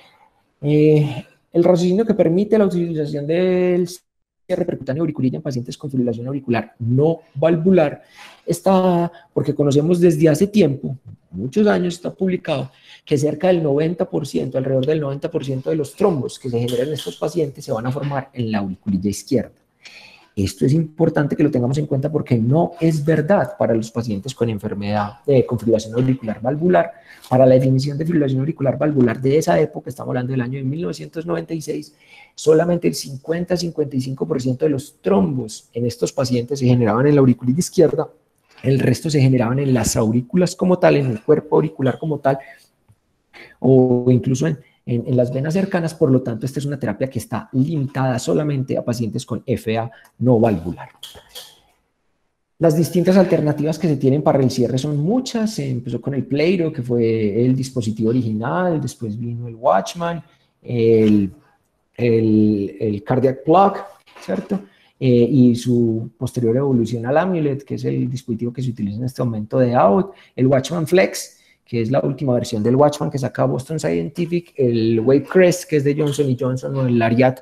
Eh, el raciocinio que permite la utilización del cierre percutáneo auriculilla en pacientes con fibrilación auricular no valvular está porque conocemos desde hace tiempo, muchos años está publicado, que cerca del noventa por ciento, alrededor del noventa por ciento de los trombos que se generan en estos pacientes se van a formar en la auriculilla izquierda. Esto es importante que lo tengamos en cuenta porque no es verdad para los pacientes con enfermedad de con fibrilación auricular valvular. Para la definición de fibrilación auricular valvular de esa época, estamos hablando del año de mil novecientos noventa y seis, solamente el cincuenta a cincuenta y cinco por ciento de los trombos en estos pacientes se generaban en la auriculita izquierda, el resto se generaban en las aurículas como tal, en el cuerpo auricular como tal, o incluso en En, en las venas cercanas. Por lo tanto, esta es una terapia que está limitada solamente a pacientes con F A no valvular. Las distintas alternativas que se tienen para el cierre son muchas. Se empezó con el Pleiro, que fue el dispositivo original, después vino el Watchman, el, el, el Cardiac Plug, ¿cierto? Eh, y su posterior evolución al Amulet, que es el dispositivo que se utiliza en este momento de Abbott, el Watchman Flex, que es la última versión del Watchman que saca Boston Scientific, el Wavecrest, que es de Johnson y Johnson, o el Lariat,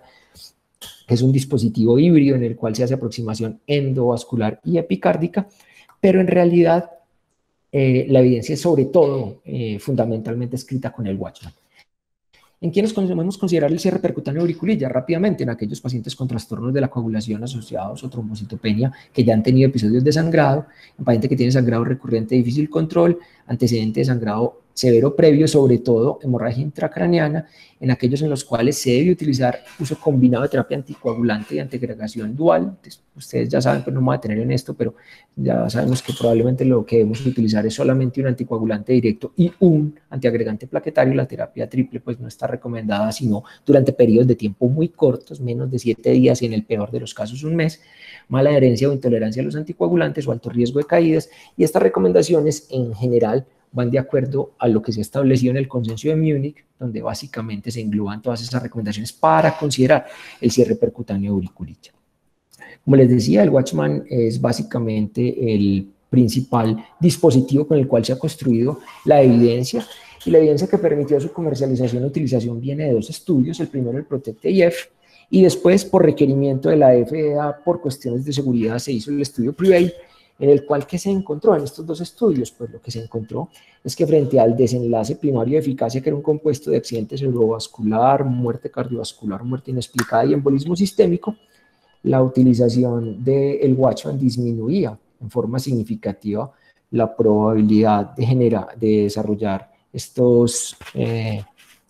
que es un dispositivo híbrido en el cual se hace aproximación endovascular y epicárdica, pero en realidad eh, la evidencia es sobre todo eh, fundamentalmente escrita con el Watchman. ¿En quiénes podemos considerar el cierre percutáneo auriculilla? Rápidamente, en aquellos pacientes con trastornos de la coagulación asociados o trombocitopenia que ya han tenido episodios de sangrado, en paciente que tiene sangrado recurrente de difícil control, antecedente de sangrado severo previo, sobre todo hemorragia intracraneana, en aquellos en los cuales se debe utilizar uso combinado de terapia anticoagulante y antiagregación dual. Ustedes ya saben, pues no me voy a detener en esto, pero ya sabemos que probablemente lo que debemos utilizar es solamente un anticoagulante directo y un antiagregante plaquetario. La terapia triple pues no está recomendada sino durante periodos de tiempo muy cortos, menos de siete días y en el peor de los casos un mes. Mala adherencia o intolerancia a los anticoagulantes o alto riesgo de caídas, y estas recomendaciones en general van de acuerdo a lo que se ha establecido en el consenso de Múnich, donde básicamente se engloban todas esas recomendaciones para considerar el cierre percutáneo auriculilla. Como les decía, el Watchman es básicamente el principal dispositivo con el cual se ha construido la evidencia, y la evidencia que permitió su comercialización y utilización viene de dos estudios. El primero, el PROTECT-A F, y después, por requerimiento de la F D A, por cuestiones de seguridad, se hizo el estudio PREVAIL, en el cual, ¿qué se encontró en estos dos estudios? Pues lo que se encontró es que frente al desenlace primario de eficacia, que era un compuesto de accidente cerebrovascular, muerte cardiovascular, muerte inexplicada y embolismo sistémico, la utilización del Watchman disminuía en forma significativa la probabilidad de, generar, de desarrollar estos, eh,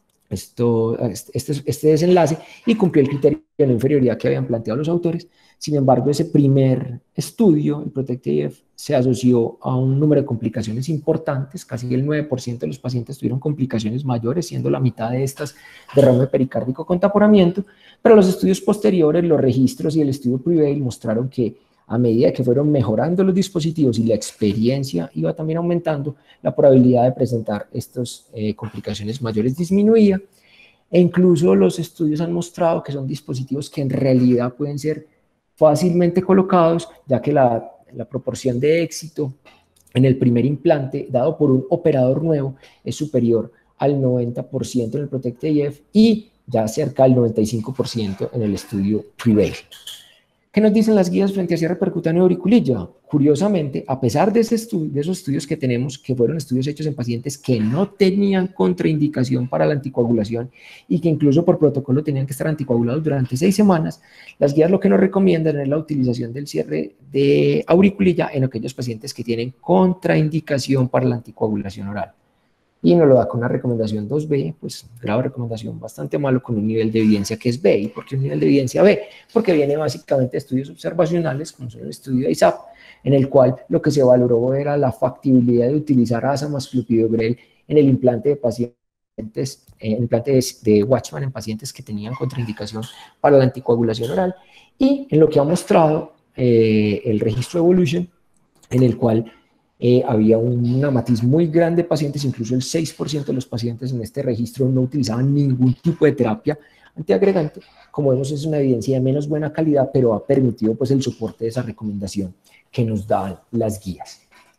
esto, este, este desenlace, y cumplió el criterio de no inferioridad que habían planteado los autores. Sin embargo, ese primer estudio, el PROTECT-A F, se asoció a un número de complicaciones importantes. Casi el nueve por ciento de los pacientes tuvieron complicaciones mayores, siendo la mitad de estas derrame pericárdico con taponamiento, pero los estudios posteriores, los registros y el estudio PREVAIL mostraron que a medida que fueron mejorando los dispositivos y la experiencia iba también aumentando, la probabilidad de presentar estas eh, complicaciones mayores disminuía, e incluso los estudios han mostrado que son dispositivos que en realidad pueden ser fácilmente colocados, ya que la, la proporción de éxito en el primer implante dado por un operador nuevo es superior al noventa por ciento en el PROTECT-A F y ya cerca al noventa y cinco por ciento en el estudio PREVAIL. ¿Qué nos dicen las guías frente a cierre percutáneo auriculilla? Curiosamente, a pesar de, ese de esos estudios que tenemos, que fueron estudios hechos en pacientes que no tenían contraindicación para la anticoagulación y que incluso por protocolo tenían que estar anticoagulados durante seis semanas, las guías lo que nos recomiendan es la utilización del cierre de auriculilla en aquellos pacientes que tienen contraindicación para la anticoagulación oral. Y nos lo da con una recomendación dos B, pues grado de recomendación bastante malo, con un nivel de evidencia que es B. ¿Y por qué un nivel de evidencia B? Porque viene básicamente de estudios observacionales, como son el estudio de I S A P, en el cual lo que se valoró era la factibilidad de utilizar asa más clopidogrel en el implante de pacientes, en el implante de, de Watchman en pacientes que tenían contraindicación para la anticoagulación oral, y en lo que ha mostrado eh, el registro Evolution, en el cual Eh, había una matiz muy grande de pacientes, incluso el seis por ciento de los pacientes en este registro no utilizaban ningún tipo de terapia antiagregante. Como vemos, es una evidencia de menos buena calidad, pero ha permitido pues el soporte de esa recomendación que nos dan las guías.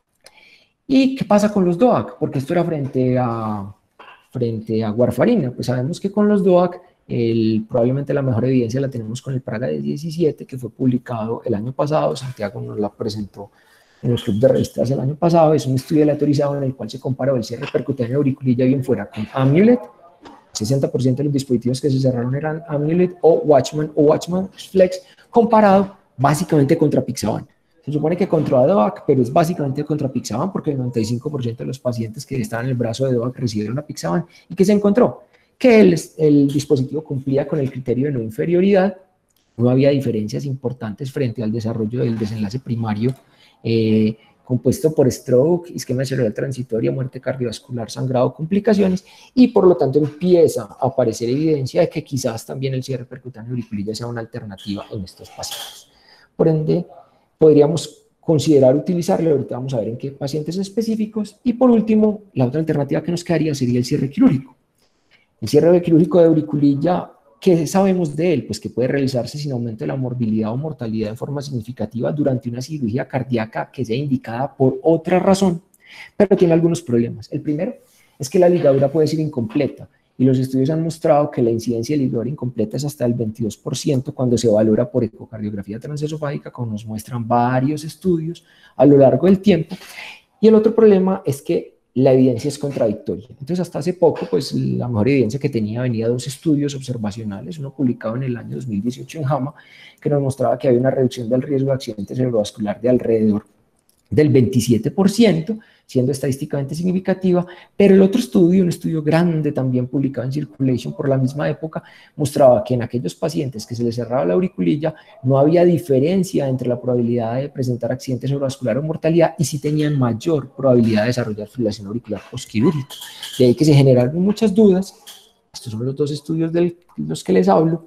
¿Y qué pasa con los D O A C? Porque esto era frente a, frente a warfarina. Pues sabemos que con los D O A C el, probablemente la mejor evidencia la tenemos con el Praga de diecisiete, que fue publicado el año pasado. Santiago nos la presentó en el club de revistas el año pasado. Es un estudio aleatorizado en el cual se comparó el cierre percutáneo auriculilla bien fuera con Amulet. sesenta por ciento de los dispositivos que se cerraron eran Amulet o Watchman o Watchman Flex, comparado básicamente contra Apixaban. Se supone que contra DOAC, pero es básicamente contra Apixaban porque el noventa y cinco por ciento de los pacientes que estaban en el brazo de DOAC recibieron Apixaban. ¿Y qué se encontró? Que el, el dispositivo cumplía con el criterio de no inferioridad, no había diferencias importantes frente al desarrollo del desenlace primario eh, compuesto por stroke, isquemia cerebral transitoria, muerte cardiovascular, sangrado, complicaciones, y por lo tanto empieza a aparecer evidencia de que quizás también el cierre percutáneo auricular sea una alternativa en estos pacientes. Por ende, podríamos considerar utilizarlo, ahorita vamos a ver en qué pacientes específicos, y por último, la otra alternativa que nos quedaría sería el cierre quirúrgico. El cierre quirúrgico de auriculilla, ¿qué sabemos de él? Pues que puede realizarse sin aumento de la morbilidad o mortalidad en forma significativa durante una cirugía cardíaca que sea indicada por otra razón, pero tiene algunos problemas. El primero es que la ligadura puede ser incompleta, y los estudios han mostrado que la incidencia de ligadura incompleta es hasta el veintidós por ciento cuando se valora por ecocardiografía transesofágica, como nos muestran varios estudios a lo largo del tiempo. Y el otro problema es que la evidencia es contradictoria. Entonces, hasta hace poco, pues la mejor evidencia que tenía venía de dos estudios observacionales, uno publicado en el año dos mil dieciocho en JAMA, que nos mostraba que había una reducción del riesgo de accidente cerebrovascular de alrededor del veintisiete por ciento, siendo estadísticamente significativa, pero el otro estudio, un estudio grande también publicado en Circulation por la misma época, mostraba que en aquellos pacientes que se les cerraba la auriculilla no había diferencia entre la probabilidad de presentar accidente cerebrovascular o mortalidad y sí tenían mayor probabilidad de desarrollar fibrilación auricular postquirúrgica. De ahí que se generaron muchas dudas. Estos son los dos estudios de los que les hablo.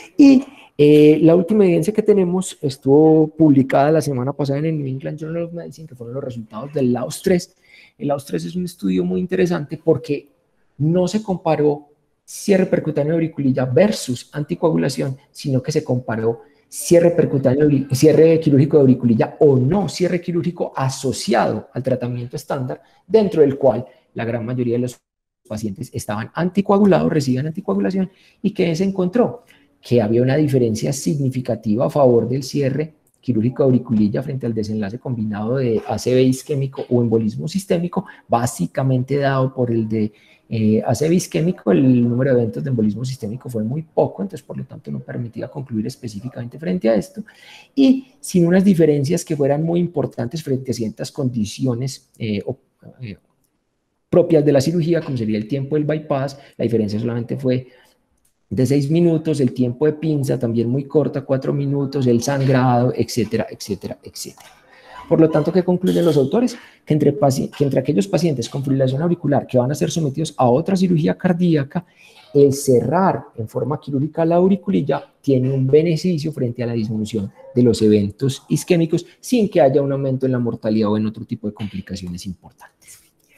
Y Eh, la última evidencia que tenemos estuvo publicada la semana pasada en el New England Journal of Medicine, que fueron los resultados del LAOS tres. El LAOS tres es un estudio muy interesante porque no se comparó cierre percutáneo de auriculilla versus anticoagulación, sino que se comparó cierre percutáneo, cierre quirúrgico de auriculilla o no cierre quirúrgico asociado al tratamiento estándar, dentro del cual la gran mayoría de los pacientes estaban anticoagulados, recibían anticoagulación, y que se encontró que había una diferencia significativa a favor del cierre quirúrgico de auriculilla frente al desenlace combinado de A C V isquémico o embolismo sistémico, básicamente dado por el de eh, A C V isquémico. El número de eventos de embolismo sistémico fue muy poco, entonces por lo tanto no permitía concluir específicamente frente a esto, y sin unas diferencias que fueran muy importantes frente a ciertas condiciones eh, o, eh, propias de la cirugía, como sería el tiempo del bypass. La diferencia solamente fue de seis minutos, el tiempo de pinza también muy corta, cuatro minutos, el sangrado, etcétera, etcétera, etcétera. Por lo tanto, ¿qué concluyen los autores? Que entre, que entre aquellos pacientes con fibrilación auricular que van a ser sometidos a otra cirugía cardíaca, el cerrar en forma quirúrgica la auriculilla tiene un beneficio frente a la disminución de los eventos isquémicos sin que haya un aumento en la mortalidad o en otro tipo de complicaciones importantes.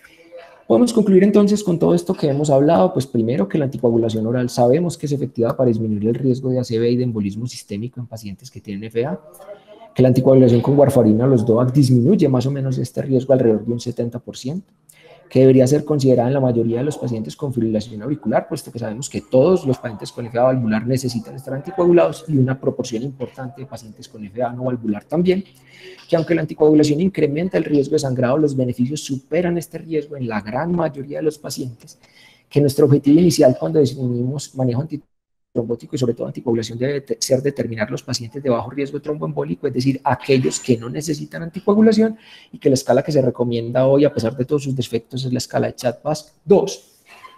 Podemos concluir entonces con todo esto que hemos hablado. Pues primero, que la anticoagulación oral sabemos que es efectiva para disminuir el riesgo de A C V y de embolismo sistémico en pacientes que tienen F A, que la anticoagulación con warfarina, los DOAC, disminuye más o menos este riesgo alrededor de un setenta por ciento, que debería ser considerada en la mayoría de los pacientes con fibrilación auricular, puesto que sabemos que todos los pacientes con F A valvular necesitan estar anticoagulados, y una proporción importante de pacientes con F A no valvular también, que aunque la anticoagulación incrementa el riesgo de sangrado, los beneficios superan este riesgo en la gran mayoría de los pacientes, que nuestro objetivo inicial cuando definimos manejo antitrombótico y sobre todo anticoagulación debe ser determinar los pacientes de bajo riesgo tromboembólico, es decir, aquellos que no necesitan anticoagulación, y que la escala que se recomienda hoy, a pesar de todos sus defectos, es la escala de Chatbas dos,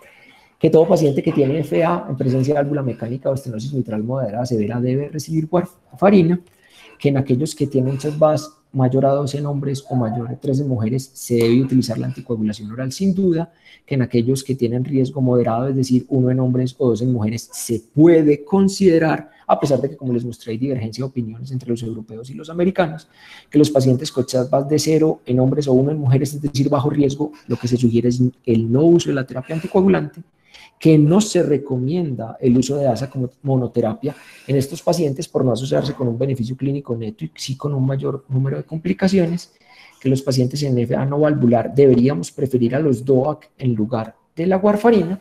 que todo paciente que tiene F A en presencia de válvula mecánica o estenosis mitral moderada severa debe recibir warfarina, que en aquellos que tienen Chatbas mayor a doce en hombres o mayor a trece en mujeres se debe utilizar la anticoagulación oral sin duda, que en aquellos que tienen riesgo moderado, es decir, uno en hombres o dos en mujeres, se puede considerar, a pesar de que, como les mostré, hay divergencia de opiniones entre los europeos y los americanos, que los pacientes con Chatbas de cero en hombres o uno en mujeres, es decir, bajo riesgo, lo que se sugiere es el no uso de la terapia anticoagulante, que no se recomienda el uso de A S A como monoterapia en estos pacientes por no asociarse con un beneficio clínico neto y sí con un mayor número de complicaciones, que los pacientes en F A no valvular deberíamos preferir a los DOAC en lugar de la warfarina,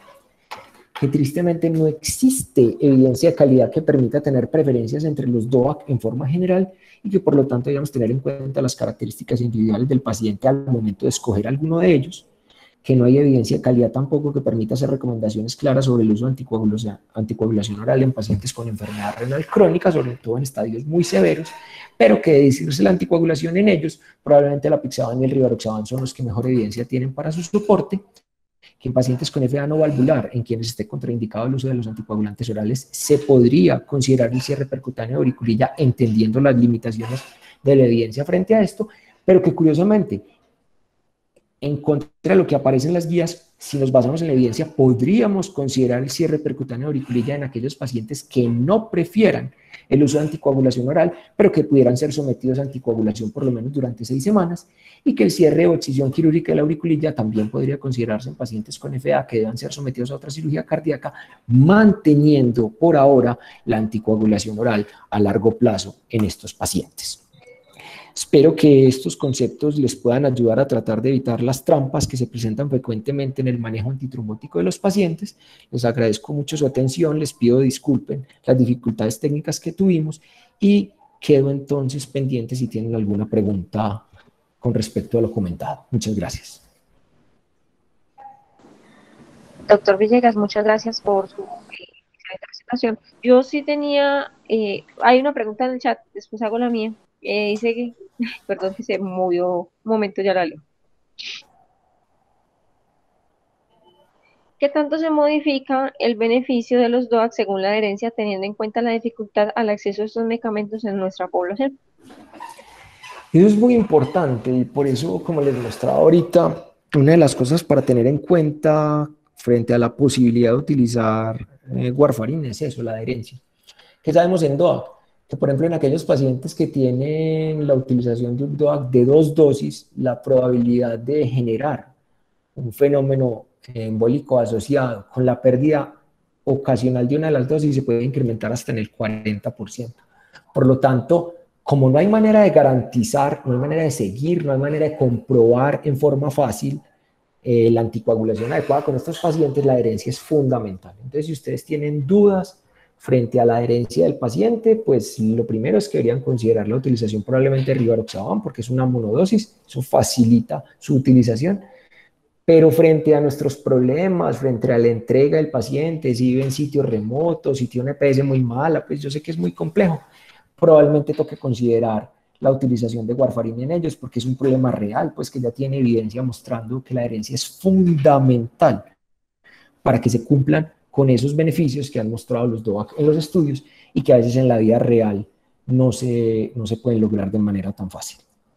que tristemente no existe evidencia de calidad que permita tener preferencias entre los DOAC en forma general, y que por lo tanto debemos tener en cuenta las características individuales del paciente al momento de escoger alguno de ellos, que no hay evidencia de calidad tampoco que permita hacer recomendaciones claras sobre el uso de anticoagulación, anticoagulación oral en pacientes con enfermedad renal crónica, sobre todo en estadios muy severos, pero que de decirse la anticoagulación en ellos, probablemente la apixaban y el rivaroxaban son los que mejor evidencia tienen para su soporte, que en pacientes con F A no valvular, en quienes esté contraindicado el uso de los anticoagulantes orales, se podría considerar el cierre percutáneo de auriculilla, entendiendo las limitaciones de la evidencia frente a esto, pero que curiosamente, en contra de lo que aparece en las guías, si nos basamos en la evidencia, podríamos considerar el cierre percutáneo de auriculilla en aquellos pacientes que no prefieran el uso de anticoagulación oral, pero que pudieran ser sometidos a anticoagulación por lo menos durante seis semanas, y que el cierre o excisión quirúrgica de la auriculilla también podría considerarse en pacientes con F A que deban ser sometidos a otra cirugía cardíaca, manteniendo por ahora la anticoagulación oral a largo plazo en estos pacientes. Espero que estos conceptos les puedan ayudar a tratar de evitar las trampas que se presentan frecuentemente en el manejo antitrombótico de los pacientes. Les agradezco mucho su atención, les pido disculpen las dificultades técnicas que tuvimos y quedo entonces pendiente si tienen alguna pregunta con respecto a lo comentado. Muchas gracias. Doctor Villegas, muchas gracias por su eh, presentación. Yo sí tenía, eh, hay una pregunta en el chat, después hago la mía. Eh, dice que, perdón que se movió un momento, ya la leo. ¿Qué tanto se modifica el beneficio de los D O A C según la adherencia, teniendo en cuenta la dificultad al acceso a estos medicamentos en nuestra población? Eso es muy importante y por eso, como les mostraba ahorita, una de las cosas para tener en cuenta frente a la posibilidad de utilizar eh, warfarin es eso, la adherencia. ¿Qué sabemos en D O A C? Que, por ejemplo, en aquellos pacientes que tienen la utilización de un D O A C de dos dosis, la probabilidad de generar un fenómeno embólico asociado con la pérdida ocasional de una de las dosis se puede incrementar hasta en el cuarenta por ciento. Por lo tanto, como no hay manera de garantizar, no hay manera de seguir, no hay manera de comprobar en forma fácil eh, la anticoagulación adecuada con estos pacientes, la adherencia es fundamental. Entonces, si ustedes tienen dudas frente a la adherencia del paciente, pues lo primero es que deberían considerar la utilización probablemente de rivaroxaban, porque es una monodosis, eso facilita su utilización. Pero frente a nuestros problemas, frente a la entrega del paciente, si vive en sitios remotos, si tiene una E P S muy mala, pues yo sé que es muy complejo, probablemente toque considerar la utilización de warfarin en ellos, porque es un problema real, pues que ya tiene evidencia mostrando que la adherencia es fundamental para que se cumplan con esos beneficios que han mostrado los D O A C en los estudios y que a veces en la vida real no se, no se pueden lograr de manera tan fácil.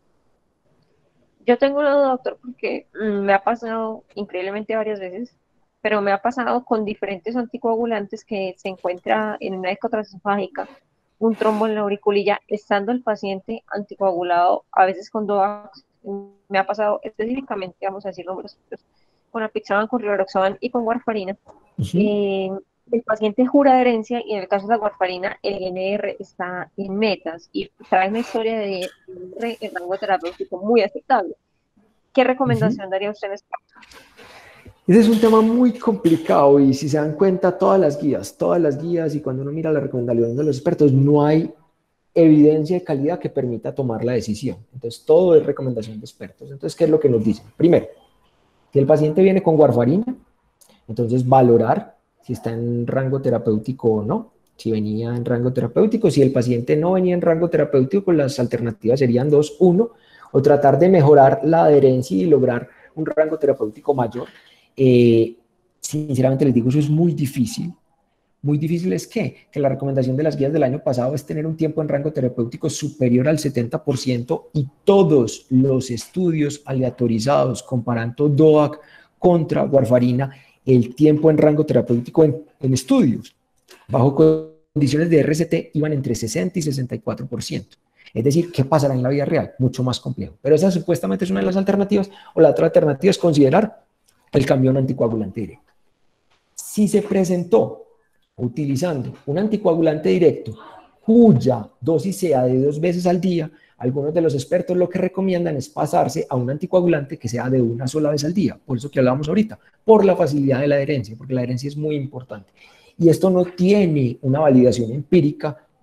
Yo tengo una duda, doctor, porque mm, me ha pasado increíblemente varias veces, pero me ha pasado con diferentes anticoagulantes que se encuentra en una eco transesofágica un trombo en la auriculilla, estando el paciente anticoagulado, a veces con D O A C. Me ha pasado específicamente, vamos a decir nombres, con apixaban, con rivaroxaban y con warfarina. Uh-huh. eh, el paciente jura adherencia y en el caso de la warfarina el N R está en metas y trae una historia de el rango terapéutico muy aceptable. ¿Qué recomendación uh-huh. daría usted en este caso? Ese es un tema muy complicado y si se dan cuenta todas las guías, todas las guías y cuando uno mira la recomendación de los expertos no hay evidencia de calidad que permita tomar la decisión. Entonces todo es recomendación de expertos. Entonces, ¿qué es lo que nos dicen? Primero, si el paciente viene con warfarina, entonces valorar si está en rango terapéutico o no, si venía en rango terapéutico, si el paciente no venía en rango terapéutico, las alternativas serían dos, uno, o tratar de mejorar la adherencia y lograr un rango terapéutico mayor. Eh, sinceramente les digo, eso es muy difícil. Muy difícil es que, que la recomendación de las guías del año pasado es tener un tiempo en rango terapéutico superior al setenta por ciento y todos los estudios aleatorizados comparando D O A C contra warfarina, el tiempo en rango terapéutico en, en estudios bajo condiciones de R C T iban entre sesenta y sesenta y cuatro por ciento. Es decir, ¿qué pasará en la vida real? Mucho más complejo. Pero esa supuestamente es una de las alternativas, o la otra alternativa es considerar el cambio a un anticoagulante directo. Si se presentó utilizando un anticoagulante directo cuya dosis sea de dos veces al día, algunos de los expertos lo que recomiendan es pasarse a un anticoagulante que sea de una sola vez al día, por eso que hablábamos ahorita, por la facilidad de la adherencia, porque la adherencia es muy importante. Y esto no tiene una validación empírica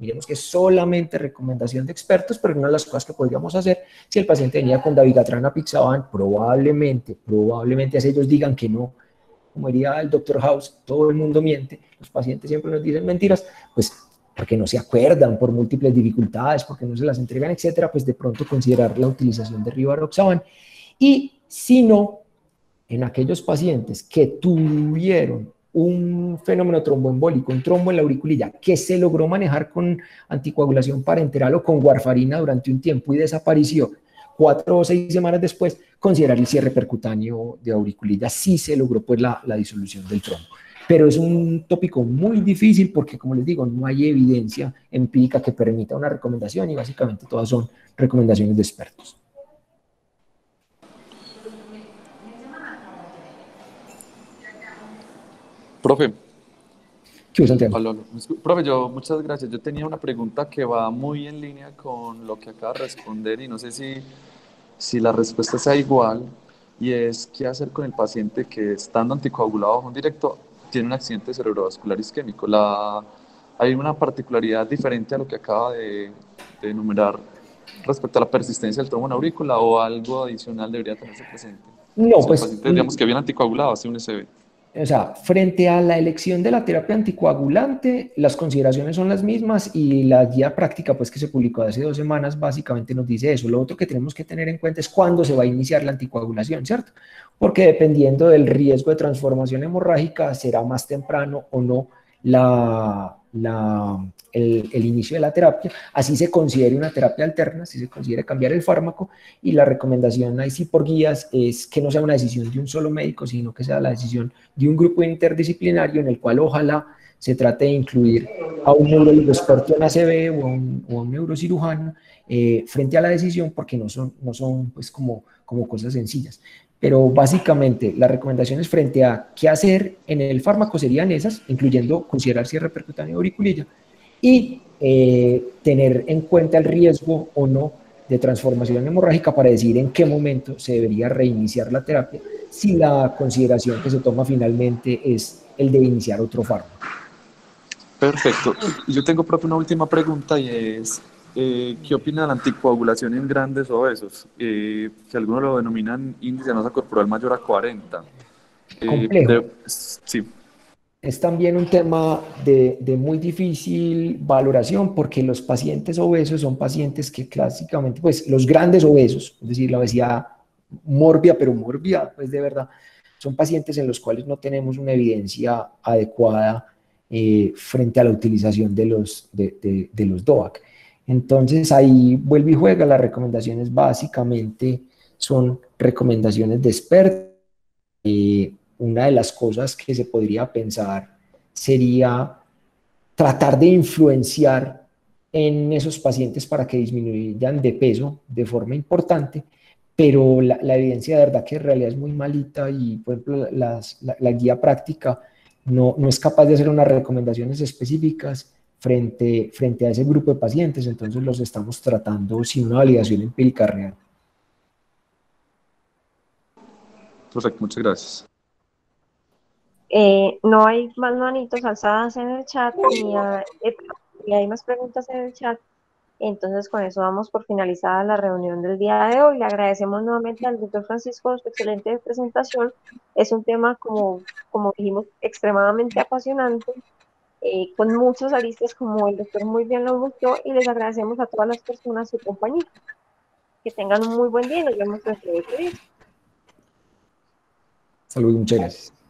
Miremos que es solamente recomendación de expertos, pero una de las cosas que podríamos hacer, si el paciente venía con dabigatran apixaban, probablemente, probablemente así ellos digan que no, como diría el doctor House, todo el mundo miente, los pacientes siempre nos dicen mentiras, pues porque no se acuerdan, por múltiples dificultades, porque no se las entregan, etcétera, pues de pronto considerar la utilización de rivaroxaban. Y si no, en aquellos pacientes que tuvieron un fenómeno tromboembólico, un trombo en la auriculilla, que se logró manejar con anticoagulación parenteral o con warfarina durante un tiempo y desapareció cuatro o seis semanas después, considerar el cierre percutáneo de auriculilla si se logró pues la, la disolución del trombo. Pero es un tópico muy difícil porque, como les digo, no hay evidencia empírica que permita una recomendación y básicamente todas son recomendaciones de expertos. Profe, ¿Qué Santiago? hola, hola. Profe, yo, muchas gracias. Yo tenía una pregunta que va muy en línea con lo que acaba de responder y no sé si, si la respuesta sea igual, y es qué hacer con el paciente que, estando anticoagulado bajo un directo, tiene un accidente cerebrovascular isquémico. La, hay una particularidad diferente a lo que acaba de, de enumerar respecto a la persistencia del trombo en aurícula, o algo adicional debería tenerse presente. No, Si el pues, paciente, digamos que viene anticoagulado, hace un S B. o sea, frente a la elección de la terapia anticoagulante, las consideraciones son las mismas y la guía práctica pues, que se publicó hace dos semanas básicamente nos dice eso. Lo otro que tenemos que tener en cuenta es cuándo se va a iniciar la anticoagulación, ¿cierto? Porque dependiendo del riesgo de transformación hemorrágica, será más temprano o no la, la, el, el inicio de la terapia. Así se considere una terapia alterna, así se considere cambiar el fármaco, y la recomendación ahí sí por guías es que no sea una decisión de un solo médico, sino que sea la decisión de un grupo interdisciplinario en el cual ojalá se trate de incluir a un neurólogo experto en A C V o a un, o a un neurocirujano eh, frente a la decisión, porque no son, no son pues como, como cosas sencillas. Pero básicamente las recomendaciones frente a qué hacer en el fármaco serían esas, incluyendo considerar cierre percutáneo de auriculilla y eh, tener en cuenta el riesgo o no de transformación hemorrágica para decidir en qué momento se debería reiniciar la terapia si la consideración que se toma finalmente es el de iniciar otro fármaco. Perfecto. Yo tengo, profe, una última pregunta, y es, eh, ¿qué opina de la anticoagulación en grandes obesos? Eh, que algunos lo denominan índice de masa corporal mayor a cuarenta. Eh, Complejo. de- sí, Es también un tema de, de muy difícil valoración porque los pacientes obesos son pacientes que clásicamente, pues los grandes obesos, es decir, la obesidad mórbida, pero mórbida, pues de verdad, son pacientes en los cuales no tenemos una evidencia adecuada eh, frente a la utilización de los, de, de, de los D O A C. Entonces ahí vuelve y juega, las recomendaciones básicamente son recomendaciones de expertos. Eh, una de las cosas que se podría pensar sería tratar de influenciar en esos pacientes para que disminuyan de peso de forma importante, pero la, la evidencia de verdad que en realidad es muy malita y, por ejemplo, las, la, la guía práctica no, no es capaz de hacer unas recomendaciones específicas frente, frente a ese grupo de pacientes, entonces los estamos tratando sin una validación empírica real. perfecto, muchas gracias. Eh, no hay más manitos alzadas en el chat, ni, a- eh, ni hay más preguntas en el chat. Entonces, con eso damos por finalizada la reunión del día de hoy. Le agradecemos nuevamente al doctor Francisco por su excelente presentación. Es un tema, como, como dijimos, extremadamente apasionante, eh, con muchos aristas, como el doctor muy bien lo mostró, y les agradecemos a todas las personas su compañía. Que tengan un muy buen día y nos vemos dentro de ocho días. Saludos, muchas gracias.